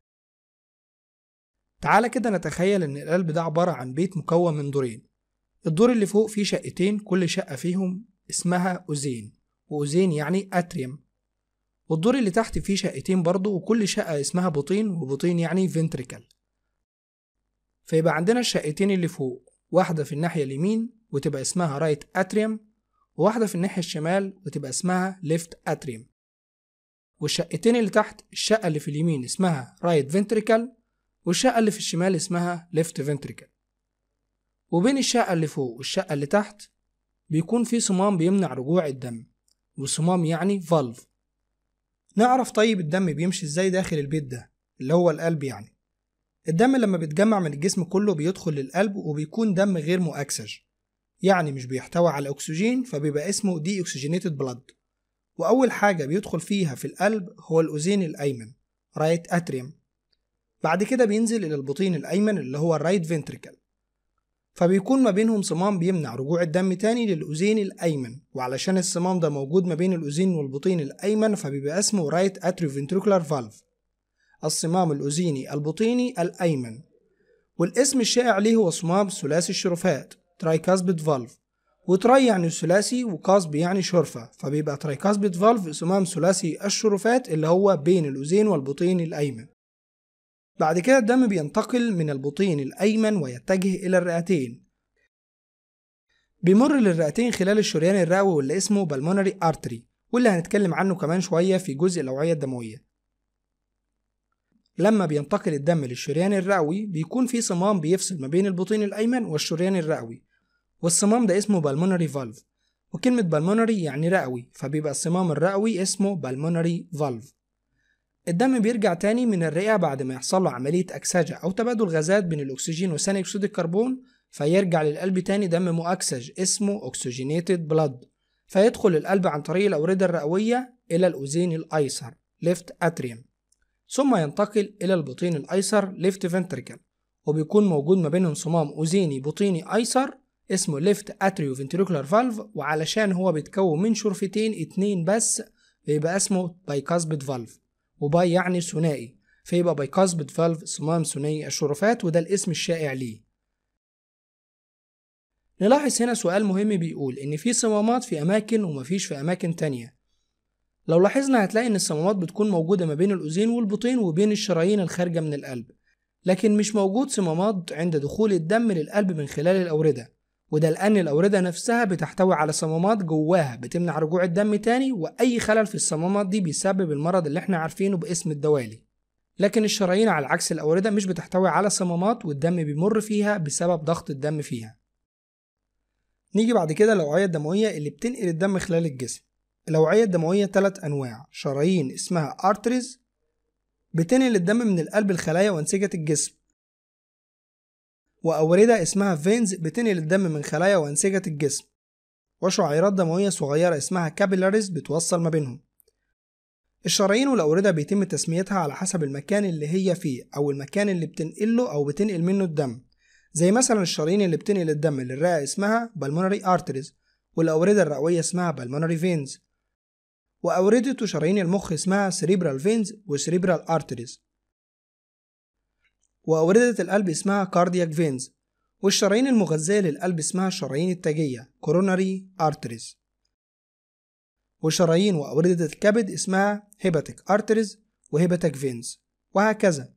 تعالى كده نتخيل إن القلب ده عبارة عن بيت مكون من دورين. الدور اللي فوق فيه شقتين، كل شقة فيهم اسمها أذين، وأذين يعني أتريوم. والدور اللي تحت فيه شقتين برضه، وكل شقة اسمها بطين، وبطين يعني فنتريكل. فيبقى عندنا الشقتين اللي فوق، واحدة في الناحية اليمين وتبقى اسمها رايت أتريوم، وواحدة في الناحية الشمال وتبقى اسمها ليفت أتريوم. والشقتين اللي تحت، الشقة اللي في اليمين اسمها رايت فنتريكل، والشقة اللي في الشمال اسمها ليفت فنتريكل. وبين الشقة اللي فوق والشقة اللي تحت بيكون في صمام بيمنع رجوع الدم، والصمام يعني فالف. نعرف طيب الدم بيمشي ازاي داخل البيت ده اللي هو القلب يعني. الدم لما بيتجمع من الجسم كله بيدخل للقلب، وبيكون دم غير مؤكسج، يعني مش بيحتوي على أكسجين، فبيبقى اسمه دي أكسجينيتد بلاد. وأول حاجة بيدخل فيها في القلب هو الأذين الأيمن رايت أتريوم. بعد كده بينزل إلى البطين الأيمن اللي هو الرايت فنتريكل، فبيكون ما بينهم صمام بيمنع رجوع الدم تاني للأذين الأيمن. وعلشان الصمام ده موجود ما بين الأذين والبطين الأيمن فبيبقى اسمه رايت أتريوفنتريكولار فالف، الصمام الأذيني البطيني الأيمن. والاسم الشائع ليه هو صمام ثلاثي الشرفات ترايكاسبيد فالف، وتراي يعني ثلاثي وكاسب يعني شرفة، فبيبقى ترايكاسبيد فالف صمام ثلاثي الشرفات اللي هو بين الأذين والبطين الأيمن. بعد كده الدم بينتقل من البطين الأيمن ويتجه إلى الرئتين، بيمر للرئتين خلال الشريان الرئوي واللي اسمه بالمونري ارتري، واللي هنتكلم عنه كمان شوية في جزء الأوعية الدموية. لما بينتقل الدم للشريان الرئوي بيكون في صمام بيفصل ما بين البطين الأيمن والشريان الرئوي، والصمام ده اسمه بالمونري فالف. وكلمة بالمونري يعني رئوي، فبيبقى الصمام الرئوي اسمه بالمونري فالف. الدم بيرجع تاني من الرئة بعد ما يحصل له عملية أكسجة أو تبادل غازات بين الأكسجين وثاني أكسيد الكربون، فيرجع للقلب تاني دم مؤكسج اسمه أكسجينيتد بلاد، فيدخل القلب عن طريق الأوردة الرئوية إلى الأذين الأيسر ليفت أتريوم، ثم ينتقل إلى البطين الأيسر ليفت فنتريكل، وبيكون موجود ما بينهم صمام أذيني بطيني أيسر اسمه ليفت أتريو فنتريكولار فالف. وعلشان هو بيتكون من شرفتين اتنين بس بيبقى اسمه بايكاسبيد فالف، وباي يعني ثنائي، فيبقى بايكاسبيد فالف صمام ثنائي الشرفات، وده الاسم الشائع ليه. نلاحظ هنا سؤال مهم بيقول إن في صمامات في أماكن ومفيش في أماكن تانية. لو لاحظنا هتلاقي إن الصمامات بتكون موجودة ما بين الأذين والبطين وبين الشرايين الخارجة من القلب، لكن مش موجود صمامات عند دخول الدم للقلب من خلال الأوردة، وده لأن الأوردة نفسها بتحتوي على صمامات جواها بتمنع رجوع الدم تاني، وأي خلل في الصمامات دي بيسبب المرض اللي احنا عارفينه باسم الدوالي. لكن الشرايين على عكس الأوردة مش بتحتوي على صمامات، والدم بيمر فيها بسبب ضغط الدم فيها. نيجي بعد كده الأوعية الدموية اللي بتنقل الدم خلال الجسم. الأوعية الدموية 3 أنواع: شرايين اسمها arteries بتنقل الدم من القلب لخلايا وأنسجة الجسم، وأوردة اسمها veins بتنقل الدم من خلايا وأنسجة الجسم، وشعيرات دموية صغيرة اسمها capillaries بتوصل ما بينهم. الشرايين والأوردة بيتم تسميتها على حسب المكان اللي هي فيه أو المكان اللي بتنقله أو بتنقل منه الدم، زي مثلا الشرايين اللي بتنقل الدم للرئة اسمها pulmonary arteries، والأوردة الرئوية اسمها pulmonary veins، وأوردة وشرايين المخ اسمها cerebral veins و cerebral arteries، وأوردة القلب اسمها cardiac veins، والشرايين المغذية للقلب اسمها الشرايين التاجية coronary arteries، وشرايين وأوردة الكبد اسمها hepatic arteries و hepatic veins، وهكذا.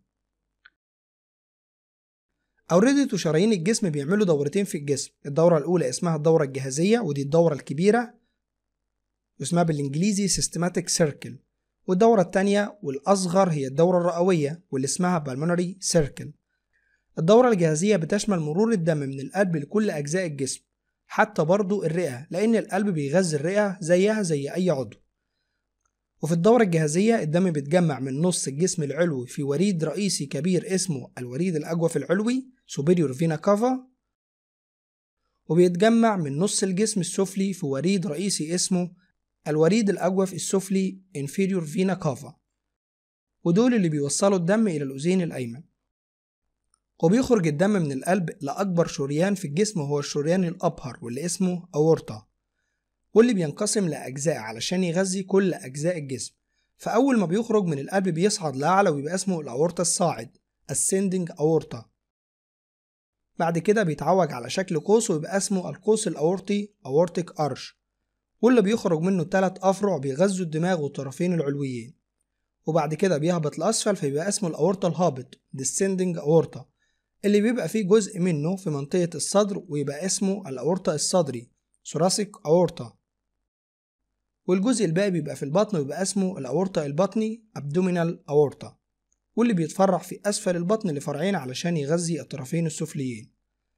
أوردة وشرايين الجسم بيعملوا دورتين في الجسم. الدورة الأولى اسمها الدورة الجهازية، ودي الدورة الكبيرة اسمها بالإنجليزي systematic circle، والدورة التانية والأصغر هي الدورة الرئوية واللي اسمها pulmonary circle. الدورة الجهازية بتشمل مرور الدم من القلب لكل أجزاء الجسم، حتى برضو الرئة، لأن القلب بيغذي الرئة زيها زي أي عضو. وفي الدورة الجهازية الدم بيتجمع من نص الجسم العلوي في وريد رئيسي كبير اسمه الوريد الأجوف العلوي superior vena cava، وبيتجمع من نص الجسم السفلي في وريد رئيسي اسمه الوريد الأجوف السفلي inferior vena cava، ودول اللي بيوصلوا الدم إلى الأذين الأيمن. وبيخرج الدم من القلب لأكبر شريان في الجسم وهو الشريان الأبهر واللي اسمه أورطة، واللي بينقسم لأجزاء علشان يغذي كل أجزاء الجسم. فأول ما بيخرج من القلب بيصعد لأعلى ويبقى اسمه الأورطة الصاعد ascending aorta. بعد كده بيتعوج على شكل قوس ويبقى اسمه القوس الأورطي aortic arch، واللي بيخرج منه 3 أفرع بيغذوا الدماغ والطرفين العلويين. وبعد كده بيهبط لأسفل فيبقى اسمه الأورطة الهابط descending aorta، اللي بيبقى فيه جزء منه في منطقة الصدر ويبقى اسمه الأورطة الصدري thoracic aorta، والجزء الباقي بيبقى في البطن ويبقى اسمه الأورطة البطني abdominal aorta، واللي بيتفرع في أسفل البطن لفرعين علشان يغذي الطرفين السفليين.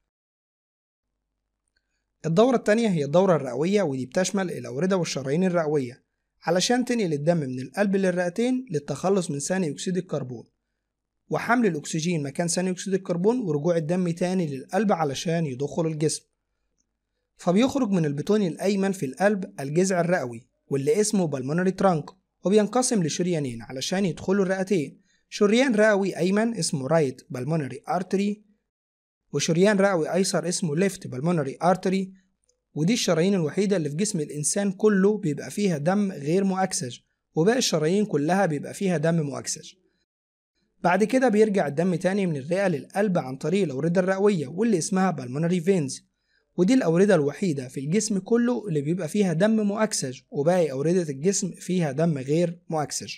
الدورة التانية هي الدورة الرئوية، ودي بتشمل الأوردة والشرايين الرئوية علشان تنقل الدم من القلب للرئتين للتخلص من ثاني أكسيد الكربون وحمل الأكسجين مكان ثاني أكسيد الكربون ورجوع الدم تاني للقلب علشان يدخل الجسم. فبيخرج من البطون الأيمن في القلب الجذع الرئوي واللي اسمه pulmonary trunk، وبينقسم لشريانين علشان يدخلوا الرئتين، شريان رئوي أيمن اسمه right pulmonary artery، وشريان رئوي أيسر اسمه left pulmonary artery. ودي الشرايين الوحيدة اللي في جسم الإنسان كله بيبقى فيها دم غير مؤكسج، وباقي الشرايين كلها بيبقى فيها دم مؤكسج. بعد كده بيرجع الدم تاني من الرئة للقلب عن طريق الأوردة الرئوية واللي اسمها pulmonary veins، ودي الأوردة الوحيدة في الجسم كله اللي بيبقى فيها دم مؤكسج، وباقي أوردة الجسم فيها دم غير مؤكسج.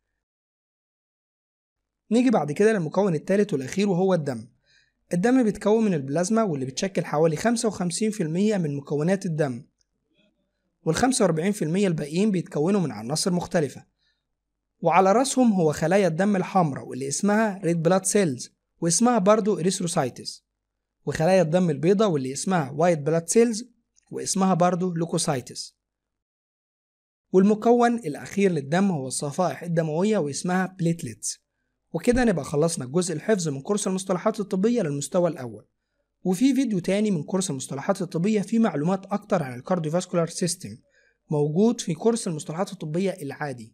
نيجي بعد كده للمكون الثالث والأخير وهو الدم. الدم بيتكون من البلازما واللي بتشكل حوالي 55% من مكونات الدم، وال45% الباقيين بيتكونوا من عناصر مختلفة، وعلى رأسهم هو خلايا الدم الحمراء واللي اسمها red blood cells واسمها برضو erythrocytes، وخلايا الدم البيضاء واللي اسمها white blood cells واسمها برضو leukocytes. والمكون الأخير للدم هو الصفائح الدموية واسمها platelets. وكده نبقى خلصنا الجزء الحفظ من كورس المصطلحات الطبية للمستوى الأول، وفي فيديو تاني من كورس المصطلحات الطبية فيه معلومات أكتر عن الكارديوفاسكولار سيستم موجود في كورس المصطلحات الطبية العادي.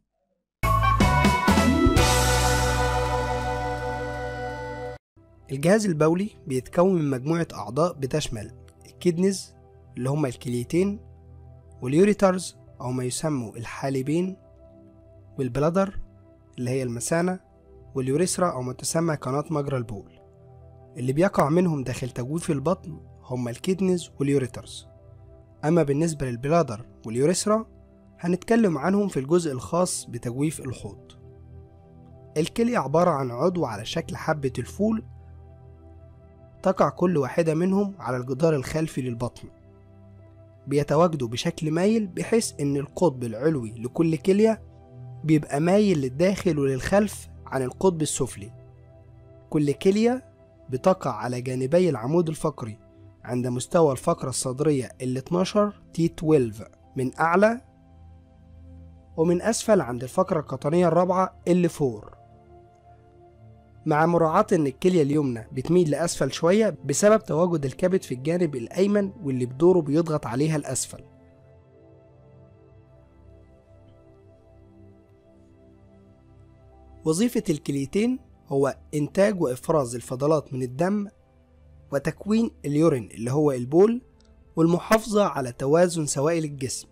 الجهاز البولي بيتكون من مجموعة أعضاء بتشمل الكيدنيز اللي هما الكليتين، واليوريترز أو ما يسموا الحالبين، والبلادر اللي هي المثانة، واليوريثرا أو ما تسمى قناة مجرى البول. اللي بيقع منهم داخل تجويف البطن هما الكيدنيز واليوريترز. أما بالنسبة للبلادر واليوريثرا هنتكلم عنهم في الجزء الخاص بتجويف الحوض. الكلية عبارة عن عضو على شكل حبة الفول، تقع كل واحدة منهم على الجدار الخلفي للبطن. بيتواجدوا بشكل مايل بحيث ان القطب العلوي لكل كلية بيبقى مايل للداخل وللخلف عن القطب السفلي. كل كلية بتقع على جانبي العمود الفقري عند مستوى الفقرة الصدرية ال12 T12 من أعلى، ومن أسفل عند الفقرة القطنية الرابعة L4، مع مراعاة إن الكلية اليمنى بتميل لأسفل شوية بسبب تواجد الكبد في الجانب الأيمن واللي بدوره بيضغط عليها الأسفل. وظيفة الكليتين هو إنتاج وإفراز الفضلات من الدم وتكوين اليورين اللي هو البول والمحافظة على توازن سوائل الجسم.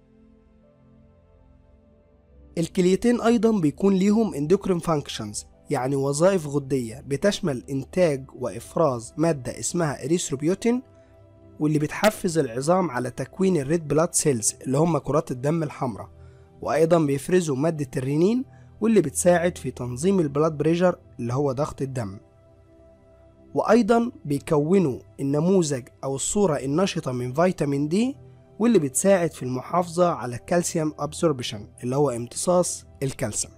الكليتين أيضا بيكون ليهم endocrine functions، يعني وظائف غدية بتشمل إنتاج وإفراز مادة اسمها إريثروبيوتين واللي بتحفز العظام على تكوين الريد بلاد سيلز اللي هم كرات الدم الحمراء، وأيضا بيفرزوا مادة الرينين واللي بتساعد في تنظيم البلاد بريشر اللي هو ضغط الدم. وأيضا بيكونوا النموذج أو الصورة النشطة من فيتامين دي واللي بتساعد في المحافظة على الكالسيوم أبسوربشن اللي هو امتصاص الكالسيوم.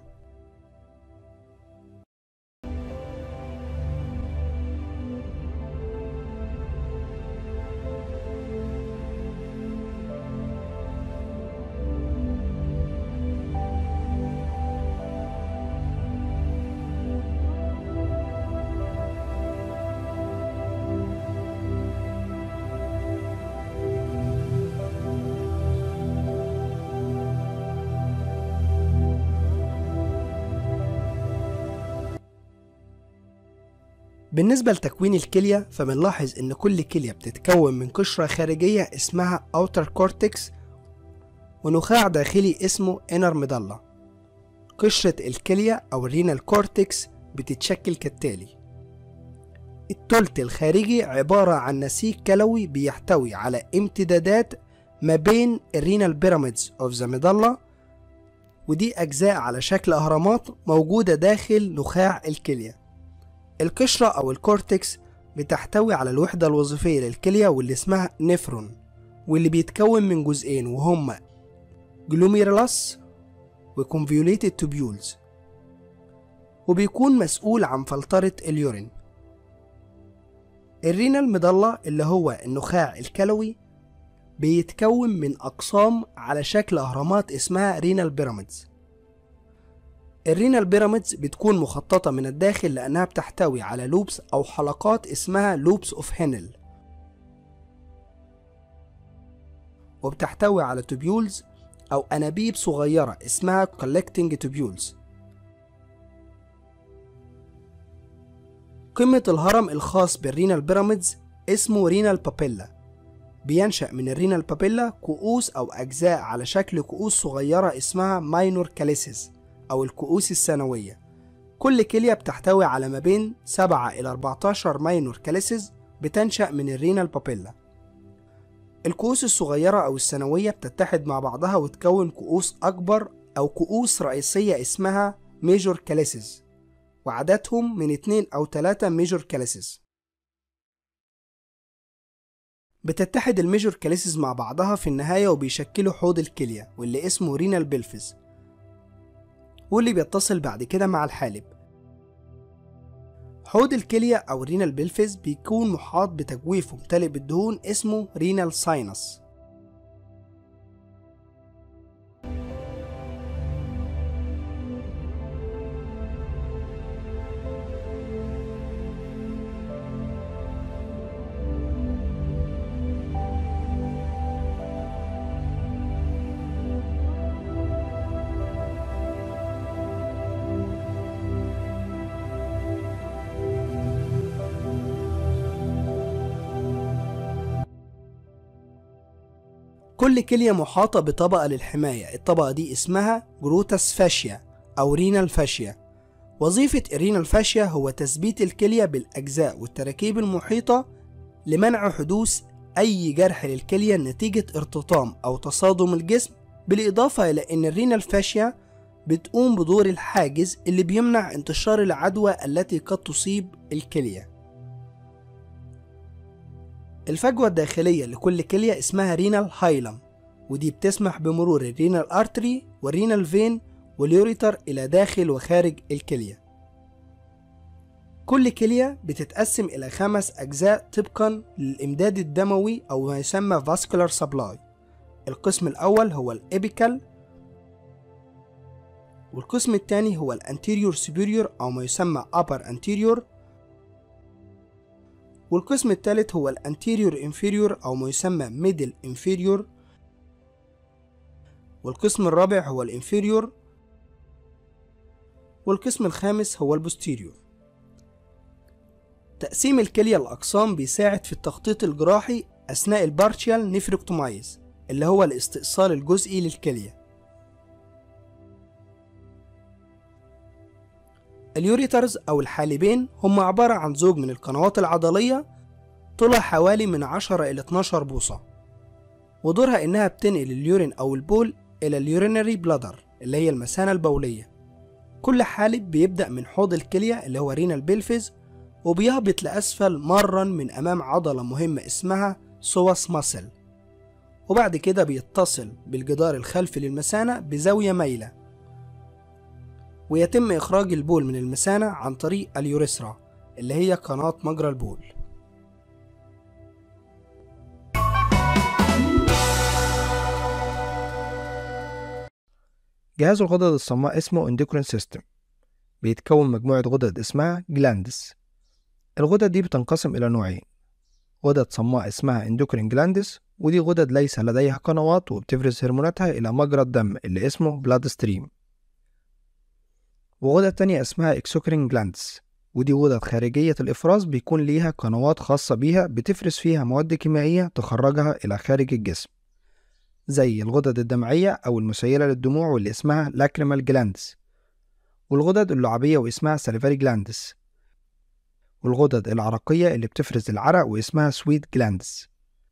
بالنسبة لتكوين الكلية فبنلاحظ إن كل كلية بتتكون من قشرة خارجية اسمها outer cortex ونخاع داخلي اسمه inner medulla. قشرة الكلية أو الرينال كورتكس بتتشكل كالتالي: التلت الخارجي عبارة عن نسيج كلوي بيحتوي على امتدادات ما بين الرينال بيراميدز اوف ذا ميدالا، ودي أجزاء على شكل أهرامات موجودة داخل نخاع الكلية. القشرة أو الكورتكس بتحتوي على الوحدة الوظيفية للكلية واللي اسمها نفرون، واللي بيتكون من جزئين وهما جلوميرلاس وكونفيوليتد توبيولز، وبيكون مسؤول عن فلترة اليورين. الرينال ميدالا اللي هو النخاع الكلوي بيتكون من أقسام على شكل أهرامات اسمها رينال بيراميدز. الرينال بيراميدز بتكون مخططة من الداخل لأنها بتحتوي على لوبس أو حلقات اسمها لوبس اوف هينل، وبتحتوي على توبيولز أو أنابيب صغيرة اسمها collecting tubules. قمة الهرم الخاص بالرينال بيراميدز اسمه رينال بابيلا، بينشأ من الرينال بابيلا كؤوس أو أجزاء على شكل كؤوس صغيرة اسمها ماينور كاليسيس أو الكؤوس الثانوية. كل كلية بتحتوي على ما بين 7 إلى 14 ماينور كاليسيس بتنشأ من الرينال بابيلا. الكؤوس الصغيرة أو الثانوية بتتحد مع بعضها وتكون كؤوس أكبر أو كؤوس رئيسية اسمها ميجور كاليسيس، وعددهم من 2 أو 3 ميجور كاليسيس. بتتحد الميجور كاليسيس مع بعضها في النهاية وبيشكلوا حوض الكلية واللي اسمه رينال بلفز، واللي بيتصل بعد كده مع الحالب. حوض الكلية أو رينال بلفز بيكون محاط بتجويف ممتلئ بالدهون اسمه رينال ساينس. كل كلية محاطة بطبقة للحماية، الطبقة دي اسمها جروتاس فاشيا أو رينال فاشيا. وظيفة الرينال فاشيا هو تثبيت الكلية بالأجزاء والتراكيب المحيطة لمنع حدوث أي جرح للكلية نتيجة ارتطام أو تصادم الجسم، بالإضافة إلى أن الرينال فاشيا بتقوم بدور الحاجز اللي بيمنع انتشار العدوى التي قد تصيب الكلية. الفجوة الداخلية لكل كلية اسمها رينال هايلم، ودي بتسمح بمرور الرينال ارتري والرينال فين واليوريتر إلى داخل وخارج الكلية. كل كلية بتتقسم إلى 5 أجزاء طبقا للإمداد الدموي أو ما يسمى vascular supply. القسم الأول هو الإبيكال، والقسم الثاني هو الانتيريور سوبيريور أو ما يسمى upper anterior، والقسم الثالث هو الانتيريور انفيريور أو ما يسمى ميدل انفيريور، والقسم الرابع هو الانفيريور، والقسم الخامس هو البوستيريور. تقسيم الكلية الأقسام بيساعد في التخطيط الجراحي أثناء البارشيال نيفركتومايز اللي هو الاستئصال الجزئي للكلية. اليوريترز أو الحالبين هم عبارة عن زوج من القنوات العضلية طولها حوالي من 10 إلى 12 بوصة، ودورها إنها بتنقل اليورين أو البول إلى اليورينري بلادر اللي هي المثانة البولية. كل حالب بيبدأ من حوض الكلية اللي هو رينال بلفز وبيهبط لأسفل مرا من أمام عضلة مهمة اسمها سواس ماسل، وبعد كده بيتصل بالجدار الخلفي للمثانة بزاوية مايلة، ويتم إخراج البول من المثانة عن طريق اليوريثرا اللي هي قناة مجرى البول. جهاز الغدد الصماء اسمه اندوكرين سيستم، بيتكون مجموعة غدد اسمها جلاندس. الغدد دي بتنقسم إلى نوعين: غدد صماء اسمها اندوكرين جلاندس، ودي غدد ليس لديها قنوات وبتفرز هرموناتها إلى مجرى الدم اللي اسمه بلاد ستريم، وغدد تانية اسمها اكسوكرين جلاندس، ودي غدد خارجية الإفراز بيكون ليها قنوات خاصة بيها بتفرز فيها مواد كيميائية تخرجها إلى خارج الجسم، زي الغدد الدمعية أو المسيلة للدموع واللي اسمها لاكريمال جلاندز، والغدد اللعابية واسمها ساليفاري جلاندز، والغدد العرقية اللي بتفرز العرق واسمها سويت جلاندز،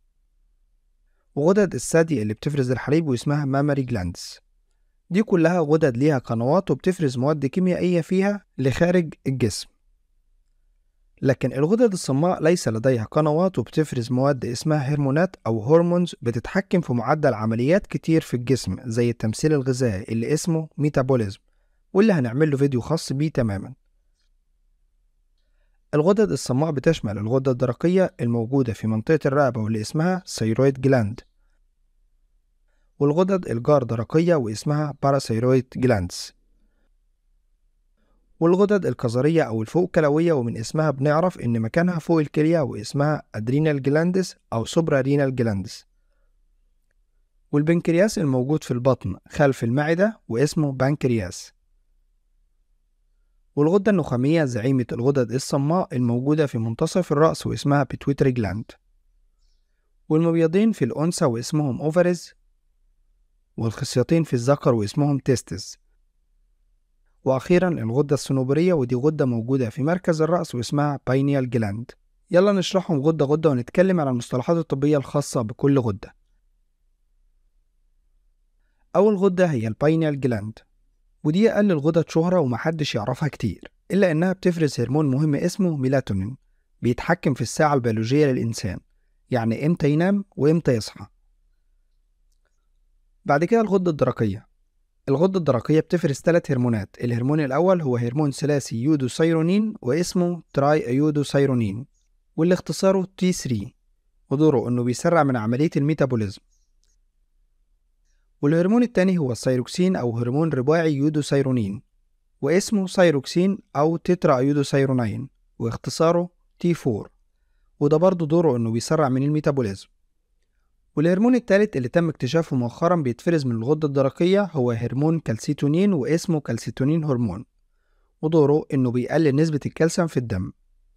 وغدد الثدي اللي بتفرز الحليب واسمها مامري جلاندز. دي كلها غدد ليها قنوات وبتفرز مواد كيميائية فيها لخارج الجسم. لكن الغدد الصماء ليس لديها قنوات وبتفرز مواد اسمها هرمونات أو هرمونز بتتحكم في معدل عمليات كتير في الجسم زي التمثيل الغذائي اللي اسمه ميتابوليزم، واللي هنعمل له فيديو خاص بيه تماما. الغدد الصماء بتشمل الغدة الدرقية الموجودة في منطقة الرقبة واللي اسمها ثيرويد جلاند، والغدد الجار درقية واسمها باراثيرويد جلاندز، والغدد الكظرية أو الفوق كلوية ومن اسمها بنعرف إن مكانها فوق الكلية واسمها أدرينال جلاندز أو سوبرا رينال جلاندز، والبنكرياس الموجود في البطن خلف المعدة واسمه بانكرياس، والغدة النخامية زعيمة الغدد الصماء الموجودة في منتصف الرأس واسمها بيتويتري جلاند، والمبيضين في الأنثى واسمهم أوفرز، والخصيتين في الذكر واسمهم تيستس، وأخيرا الغدة الصنوبرية ودي غدة موجودة في مركز الرأس واسمها باينيال جلاند. يلا نشرحهم غدة غدة ونتكلم على المصطلحات الطبية الخاصة بكل غدة. أول غدة هي الباينيال جلاند، ودي أقل الغدد شهرة ومحدش يعرفها كتير، إلا إنها بتفرز هرمون مهم اسمه ميلاتونين بيتحكم في الساعة البيولوجية للإنسان، يعني إمتى ينام وإمتى يصحى. بعد كده الغدة الدرقية. الغدة الدرقية بتفرز 3 هرمونات. الهرمون الأول هو هرمون ثلاثي يودوثايرونين واسمه تراي أيودوثايرونين واللي اختصاره T3، ودوره إنه بيسرع من عملية الميتابوليزم. والهرمون التاني هو الثايروكسين أو هرمون رباعي يودوثايرونين واسمه ثايروكسين أو تترا أيودوثايرونين واختصاره T4، وده برضه دوره إنه بيسرع من الميتابوليزم. والهرمون الثالث اللي تم اكتشافه مؤخرا بيتفرز من الغدة الدرقية هو هرمون كالسيتونين واسمه كالسيتونين هرمون، ودوره إنه بيقلل نسبة الكالسيوم في الدم.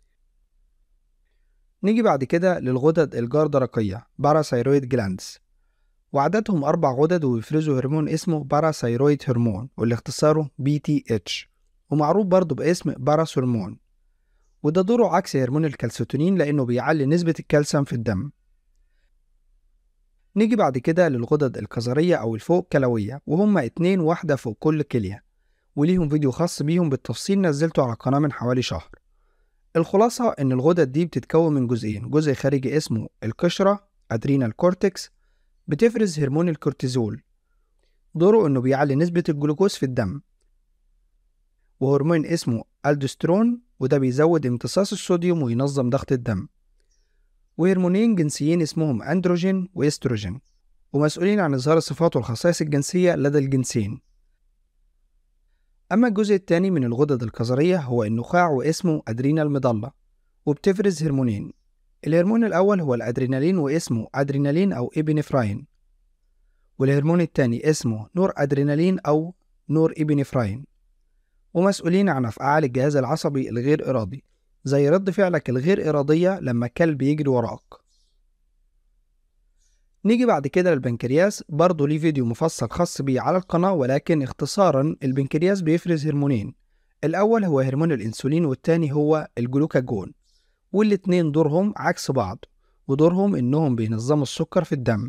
نيجي بعد كده للغدد الجار درقية باراثيرويد جلاندز، وعددهم 4 غدد وبيفرزوا هرمون اسمه باراثيرويد هرمون واللي اختصاره BTH، ومعروف برضه باسم باراث هرمون، وده دوره عكس هرمون الكالسيتونين لأنه بيعلي نسبة الكالسيوم في الدم. نيجي بعد كده للغدد الكظرية أو الفوق كلوية، وهما 2 واحدة فوق كل كلية، وليهم فيديو خاص بيهم بالتفصيل نزلته على القناة من حوالي شهر. الخلاصة إن الغدد دي بتتكون من جزئين، جزء خارجي اسمه القشرة أدرينال كورتكس بتفرز هرمون الكورتيزول، دوره إنه بيعلي نسبة الجلوكوز في الدم، وهرمون اسمه ألدوسترون وده بيزود امتصاص الصوديوم وينظم ضغط الدم، وهرمونين جنسيين اسمهم أندروجين وإستروجين ومسؤولين عن إظهار الصفات والخصائص الجنسية لدى الجنسين. أما الجزء الثاني من الغدد الكظرية هو النخاع واسمه أدرينال مضلة وبتفرز هرمونين. الهرمون الأول هو الأدرينالين واسمه أدرينالين أو إبنفراين، والهرمون الثاني اسمه نور أدرينالين أو نور إبنفراين، ومسؤولين عن أفعال الجهاز العصبي الغير إرادي زي رد فعلك الغير إرادية لما كلب يجري وراك. نيجي بعد كده للبنكرياس، برضه ليه فيديو مفصل خاص بيه على القناة، ولكن اختصارا البنكرياس بيفرز هرمونين، الأول هو هرمون الإنسولين والتاني هو الجلوكاجون، والاتنين دورهم عكس بعض، ودورهم إنهم بينظموا السكر في الدم.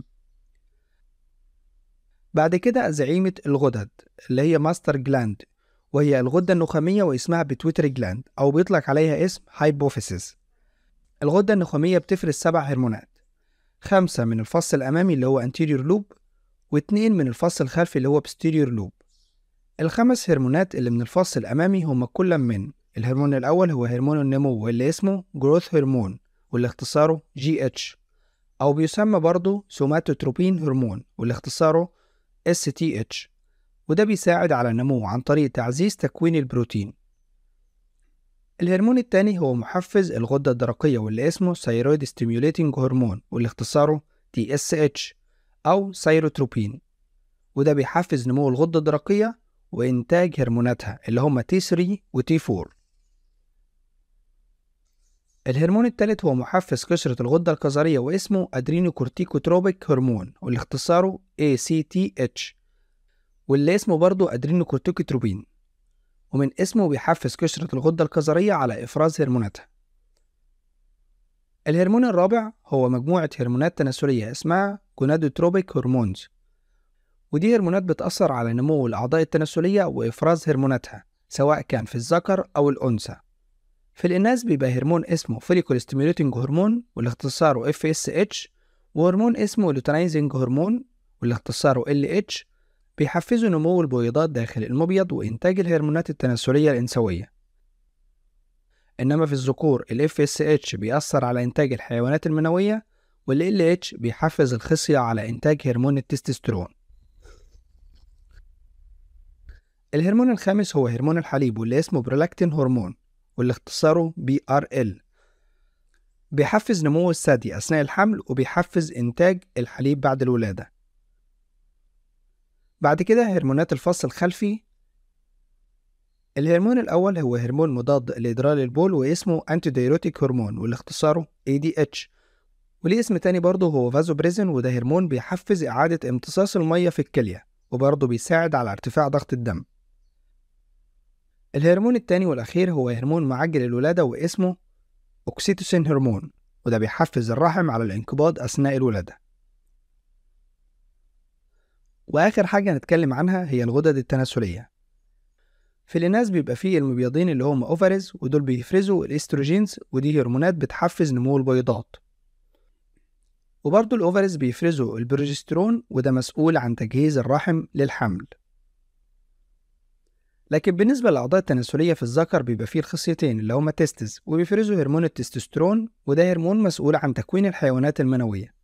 بعد كده زعيمة الغدد اللي هي ماستر جلاند، وهي الغدة النخامية واسمها بيتويتري جلاند أو بيطلق عليها اسم هايبوفيسيس. الغدة النخامية بتفرز 7 هرمونات، 5 من الفص الأمامي اللي هو anterior lobe و2 من الفص الخلفي اللي هو posterior lobe. ال5 هرمونات اللي من الفص الأمامي هم كل من الهرمون الأول هو هرمون النمو واللي اسمه growth هرمون واللي اختصاره GH، أو بيسمى برضه سوماتوتروبين هرمون واللي اختصاره STH، وده بيساعد على النمو عن طريق تعزيز تكوين البروتين. الهرمون الثاني هو محفز الغدة الدرقية واللي اسمه ثايرويد ستيميوليتنج هرمون واللي اختصاره TSH أو ثايروتروبين، وده بيحفز نمو الغدة الدرقية وإنتاج هرموناتها اللي هما T3 و T4. الهرمون الثالث هو محفز قشرة الغدة الكظرية واسمه أدرينوكورتيكوتروبيك هرمون واللي اختصاره ACTH، واللي اسمه برضه أدرينوكورتيكوتروبين، ومن اسمه بيحفز قشرة الغدة الكظرية على إفراز هرموناتها. الهرمون الرابع هو مجموعة هرمونات تناسلية اسمها جونادوتروبيك هرمونز، ودي هرمونات بتأثر على نمو الأعضاء التناسلية وإفراز هرموناتها سواء كان في الذكر أو الأنثى. في الإناث بيبقى هرمون اسمه فوليكول ستيميوليتنج هرمون واللي اختصاره FSH، وهرمون اسمه لوتينايزنج هرمون واللي اختصاره LH، بيحفزوا نمو البويضات داخل المبيض وإنتاج الهرمونات التناسلية الإنثوية. إنما في الذكور ال FSH بيأثر على إنتاج الحيوانات المنوية، وال LH بيحفز الخصية على إنتاج هرمون التستوستيرون. الهرمون الخامس هو هرمون الحليب واللي اسمه برولاكتين هرمون واللي اختصاره BRL، بيحفز نمو الثدي أثناء الحمل وبيحفز إنتاج الحليب بعد الولادة. بعد كده هرمونات الفص الخلفي. الهرمون الأول هو هرمون مضاد لإدرار البول واسمه أنتيدايروتيك هرمون واللي اختصاره ADH، وليه اسم تاني برضه هو فازوبريزين، وده هرمون بيحفز إعادة امتصاص المية في الكلية وبرضه بيساعد على ارتفاع ضغط الدم. الهرمون التاني والأخير هو هرمون معجل الولادة واسمه أوكسيتوسين هرمون، وده بيحفز الرحم على الانقباض أثناء الولادة. وآخر حاجة نتكلم عنها هي الغدد التناسلية. في الإناث بيبقى فيه المبيضين اللي هم أوفرز، ودول بيفرزوا الإستروجينز ودي هرمونات بتحفز نمو البيضات. وبرضه الأوفرز بيفرزوا البروجسترون وده مسؤول عن تجهيز الرحم للحمل. لكن بالنسبة للأعضاء التناسلية في الذكر بيبقى فيه الخصيتين اللي هما تستس، وبيفرزوا هرمون التستوستيرون وده هرمون مسؤول عن تكوين الحيوانات المنوية.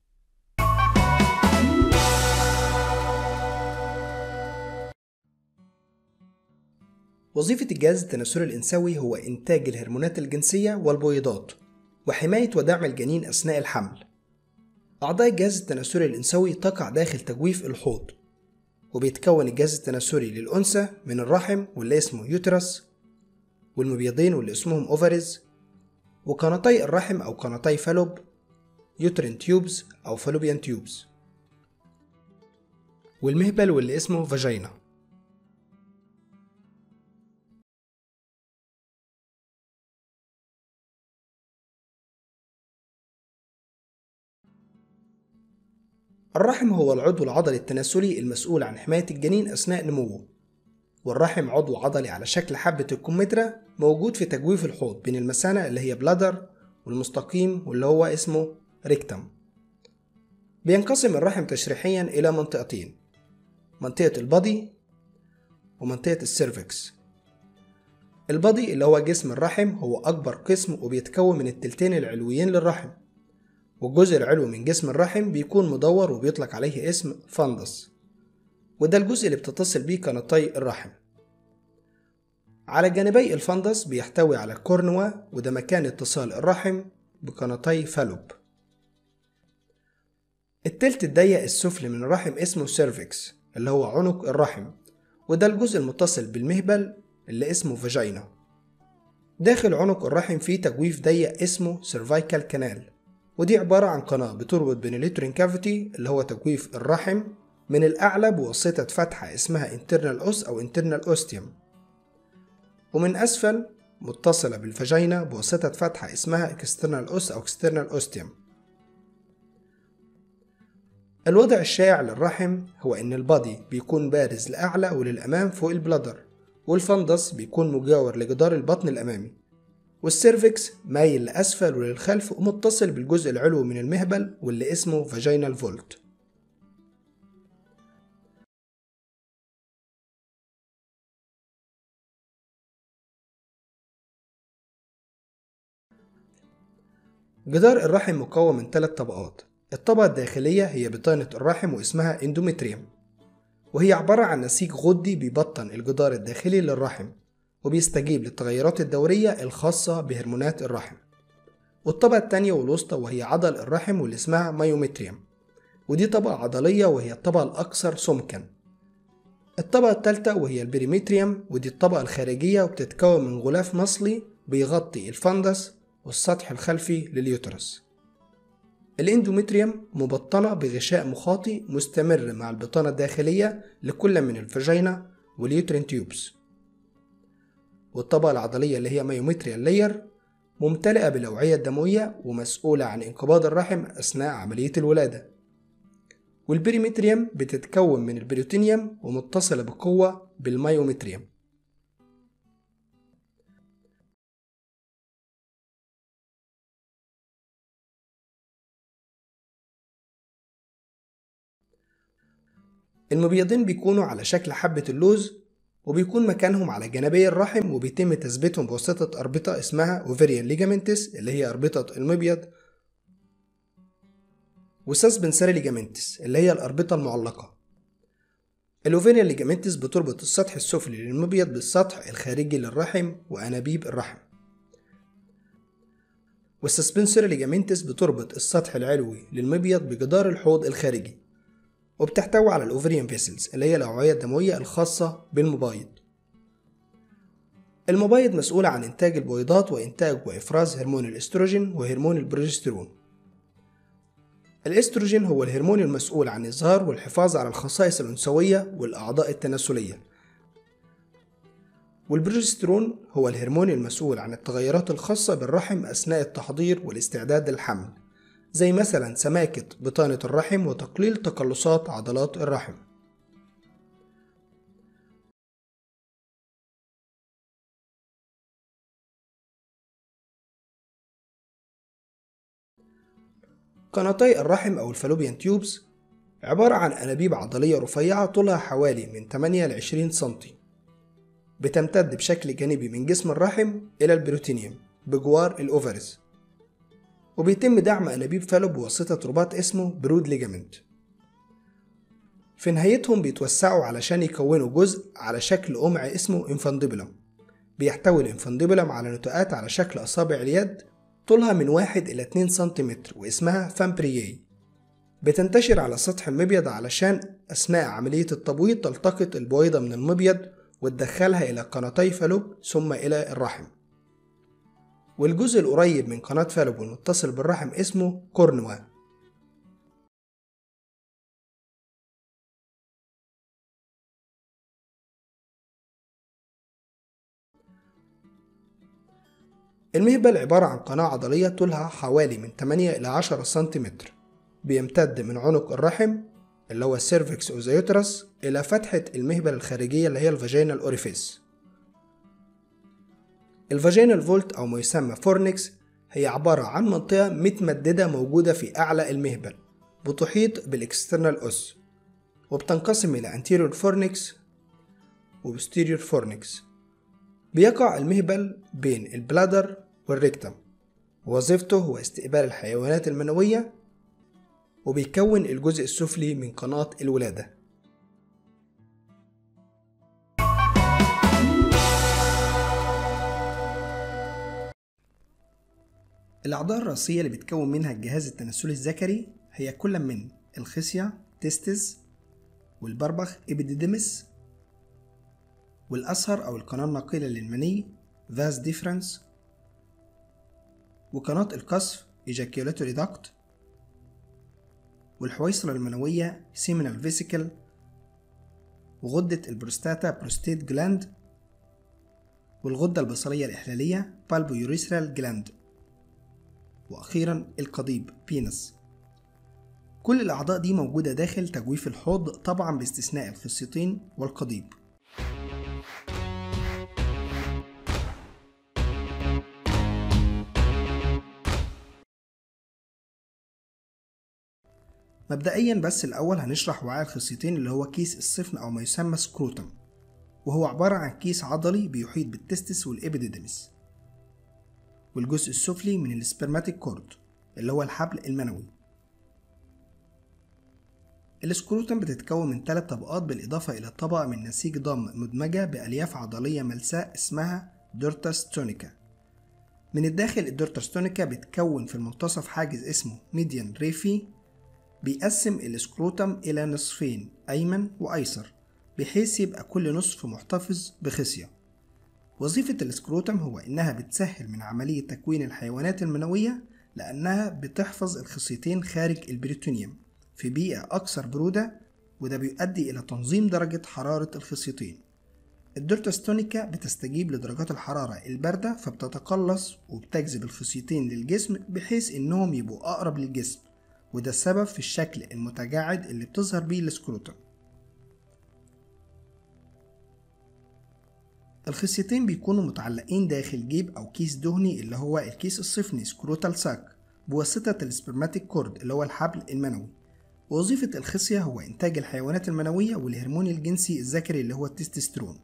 وظيفة الجهاز التناسلي الإنثوي هو إنتاج الهرمونات الجنسية والبويضات وحماية ودعم الجنين أثناء الحمل. أعضاء الجهاز التناسلي الإنثوي تقع داخل تجويف الحوض، وبيتكون الجهاز التناسلي للأنثى من الرحم واللي اسمه يوترس، والمبيضين واللي اسمهم أوفرز، وقناتي الرحم أو قناتي فالوب، يوترين تيوبز أو فالوبيان تيوبز، والمهبل واللي اسمه فاجينا. الرحم هو العضو العضلي التناسلي المسؤول عن حماية الجنين أثناء نموه، والرحم عضو عضلي على شكل حبة الكمثرى موجود في تجويف الحوض بين المثانة اللي هي بلادر والمستقيم واللي هو اسمه ريكتم. بينقسم الرحم تشريحيا إلى منطقتين، منطقة البادي ومنطقة السيرفكس. البادي اللي هو جسم الرحم هو أكبر قسم وبيتكون من التلتين العلويين للرحم، والجزء العلوي من جسم الرحم بيكون مدور وبيطلق عليه اسم فندس، وده الجزء اللي بتتصل بيه قناتي الرحم. على جانبي الفندس بيحتوي على الكورنوا وده مكان اتصال الرحم بقناتي فالوب. التلت الضيق السفلي من الرحم اسمه سيرفكس اللي هو عنق الرحم، وده الجزء المتصل بالمهبل اللي اسمه فاجينا. داخل عنق الرحم فيه تجويف ضيق اسمه سيرفايكال كانال، ودي عبارة عن قناة بتربط بين اليوترين كافيتي اللي هو تجويف الرحم من الأعلى بواسطة فتحة اسمها internal os أو internal ostium، ومن أسفل متصلة بالفاجينا بواسطة فتحة اسمها external os أو external ostium. الوضع الشائع للرحم هو إن البادي بيكون بارز لأعلى وللأمام فوق البلادر، والفندس بيكون مجاور لجدار البطن الأمامي، والسيرفكس مايل لأسفل وللخلف ومتصل بالجزء العلوي من المهبل واللي اسمه فاجينال فولت. جدار الرحم مكون من 3 طبقات. الطبقة الداخلية هي بطانة الرحم واسمها اندومتريوم، وهي عبارة عن نسيج غدي بيبطن الجدار الداخلي للرحم وبيستجيب للتغيرات الدورية الخاصة بهرمونات الرحم. والطبقة التانية والوسطى وهي عضل الرحم واللي اسمها مايومتريوم، ودي طبقة عضلية وهي الطبقة الأكثر سمكا. الطبقة التالتة وهي البريمتريوم، ودي الطبقة الخارجية وبتتكون من غلاف مصلي بيغطي الفندس والسطح الخلفي لليوترس. الاندومتريوم مبطنة بغشاء مخاطي مستمر مع البطانة الداخلية لكل من الفاجينا واليوترين تيوبس. والطبقة العضلية اللي هي مايومتريال لاير ممتلئة بالأوعية الدموية ومسؤولة عن انقباض الرحم أثناء عملية الولادة. والبريمتريوم بتتكون من البريوتينيوم ومتصلة بقوة بالمايومتريوم. المبيضين بيكونوا على شكل حبة اللوز، وبيكون مكانهم على جانبي الرحم، وبيتم تثبيتهم بواسطة أربطة اسمها ovarian ligamentous اللي هي أربطة المبيض، وسسبنساري ligamentous اللي هي الأربطة المعلقة. الأوفيريان ligamentous بتربط السطح السفلي للمبيض بالسطح الخارجي للرحم وأنابيب الرحم. والسسبنساري ligamentous بتربط السطح العلوي للمبيض بجدار الحوض الخارجي، وبتحتوي على الأوفريان فيسلز اللي هي الأوعية الدموية الخاصة بالمبايض. المبايض مسؤول عن إنتاج البويضات وإنتاج وإفراز هرمون الإستروجين وهرمون البروجسترون. الإستروجين هو الهرمون المسؤول عن إظهار والحفاظ على الخصائص الأنثوية والأعضاء التناسلية. والبروجسترون هو الهرمون المسؤول عن التغيرات الخاصة بالرحم أثناء التحضير والاستعداد للحمل، زي مثلا سماكة بطانة الرحم وتقليل تقلصات عضلات الرحم. قناتي الرحم أو الفالوبيان تيوبز عبارة عن أنابيب عضلية رفيعة طولها حوالي من 8 ل 20 سنتي، بتمتد بشكل جانبي من جسم الرحم إلى البروتينيوم بجوار الأوفرز، وبيتم دعم أنابيب فالوب بواسطة رباط اسمه برود ليجامنت. في نهايتهم بيتوسعوا علشان يكونوا جزء على شكل قمع اسمه انفانديبولم. بيحتوي الانفانديبولم على نتوءات على شكل أصابع اليد طولها من 1 إلى 2 سنتيمتر واسمها فامبريي. بتنتشر على سطح المبيض علشان أثناء عملية التبويض تلتقط البويضة من المبيض وتدخلها إلى قناتي فالوب ثم إلى الرحم. والجزء القريب من قناة فالوب والمتصل بالرحم اسمه كورنوا. المهبل عبارة عن قناة عضلية طولها حوالي من 8 إلى 10 سنتيمتر، بيمتد من عنق الرحم اللي هو السيرفكس أو زيوترس إلى فتحة المهبل الخارجية اللي هي الفاجينال أوريفيس. الفاجينال فولت أو ما يسمى فورنكس هي عبارة عن منطقة متمددة موجودة في أعلى المهبل بتحيط بالإكسترنال أوس، وبتنقسم إلى anterior fornix و posterior fornix. بيقع المهبل بين البلادر والريكتم، ووظيفته هو استقبال الحيوانات المنوية، وبيكون الجزء السفلي من قناة الولادة. الأعضاء الرئيسية اللي بتكون منها الجهاز التناسلي الذكري هي كل من الخصية تستس، والبربخ إبيديديمس، والأسهر أو القناة الناقلة للمني فاز ديفرنس، وقناة القصف إيجاكيولاتوري داكت، والحويصلة المنوية سيمينال فيسيكل، وغدة البروستاتا بروستيت جلاند، والغدة البصرية الإحلالية بالبو يوريثرال جلاند، وأخيرا القضيب بينس. كل الأعضاء دي موجودة داخل تجويف الحوض طبعا باستثناء الخصيتين والقضيب. مبدئيا بس الأول هنشرح وعاء الخصيتين اللي هو كيس الصفن أو ما يسمى سكروتم، وهو عبارة عن كيس عضلي بيحيط بالتستس والإبيديديمس، والجزء السفلي من السبرماتيك كورد اللي هو الحبل المنوي. السكروتم بتتكون من 3 طبقات بالإضافة إلى طبقة من نسيج ضم مدمجة بألياف عضلية ملساء اسمها دورتاس تونيكا. من الداخل الدورتاس تونيكا بتكون في المنتصف حاجز اسمه ميديان ريفي بيقسم السكروتم إلى نصفين أيمن وأيسر، بحيث يبقى كل نصف محتفظ بخصية. وظيفة السكروتم هو إنها بتسهل من عملية تكوين الحيوانات المنوية، لأنها بتحفظ الخصيتين خارج البريتونيوم في بيئة أكثر برودة، وده بيؤدي إلى تنظيم درجة حرارة الخصيتين. الدورتاستونيكا بتستجيب لدرجات الحرارة الباردة، فبتتقلص وبتجذب الخصيتين للجسم بحيث إنهم يبقوا أقرب للجسم، وده السبب في الشكل المتجعد اللي بتظهر بيه السكروتم. الخصيتين بيكونوا متعلقين داخل جيب أو كيس دهني اللي هو الكيس الصفني سكروتال ساك بواسطة السبرماتيك كورد اللي هو الحبل المنوي. ووظيفة الخصية هو إنتاج الحيوانات المنوية والهرمون الجنسي الذكري اللي هو التستوستيرون.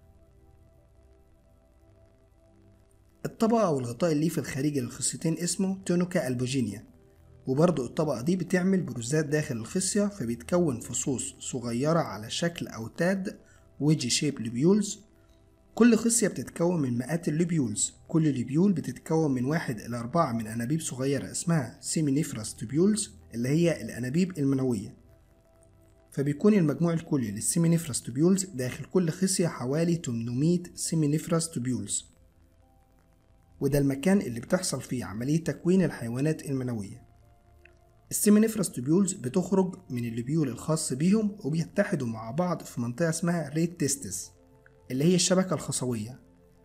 الطبقة أو الغطاء الليفي الخارجي للخصيتين اسمه تونوكا البوجينيا، وبرضه الطبقة دي بتعمل بروزات داخل الخصية، فبيتكون فصوص صغيرة على شكل أوتاد ويجي شيب لوبيولز. كل خصية بتتكون من مئات اللوبيولز، كل لوبيول بتتكون من 1 إلى 4 من أنابيب صغيرة اسمها سيمينيفراس توبيولز اللي هي الأنابيب المنوية. فبيكون المجموع الكلي للسيمينيفراس توبيولز داخل كل خصية حوالي 800 سيمينيفراس توبيولز، وده المكان اللي بتحصل فيه عملية تكوين الحيوانات المنوية. السيمينيفراس توبيولز بتخرج من اللوبيول الخاص بيهم وبيتحدوا مع بعض في منطقة اسمها ريت تيستس اللي هي الشبكة الخصوية.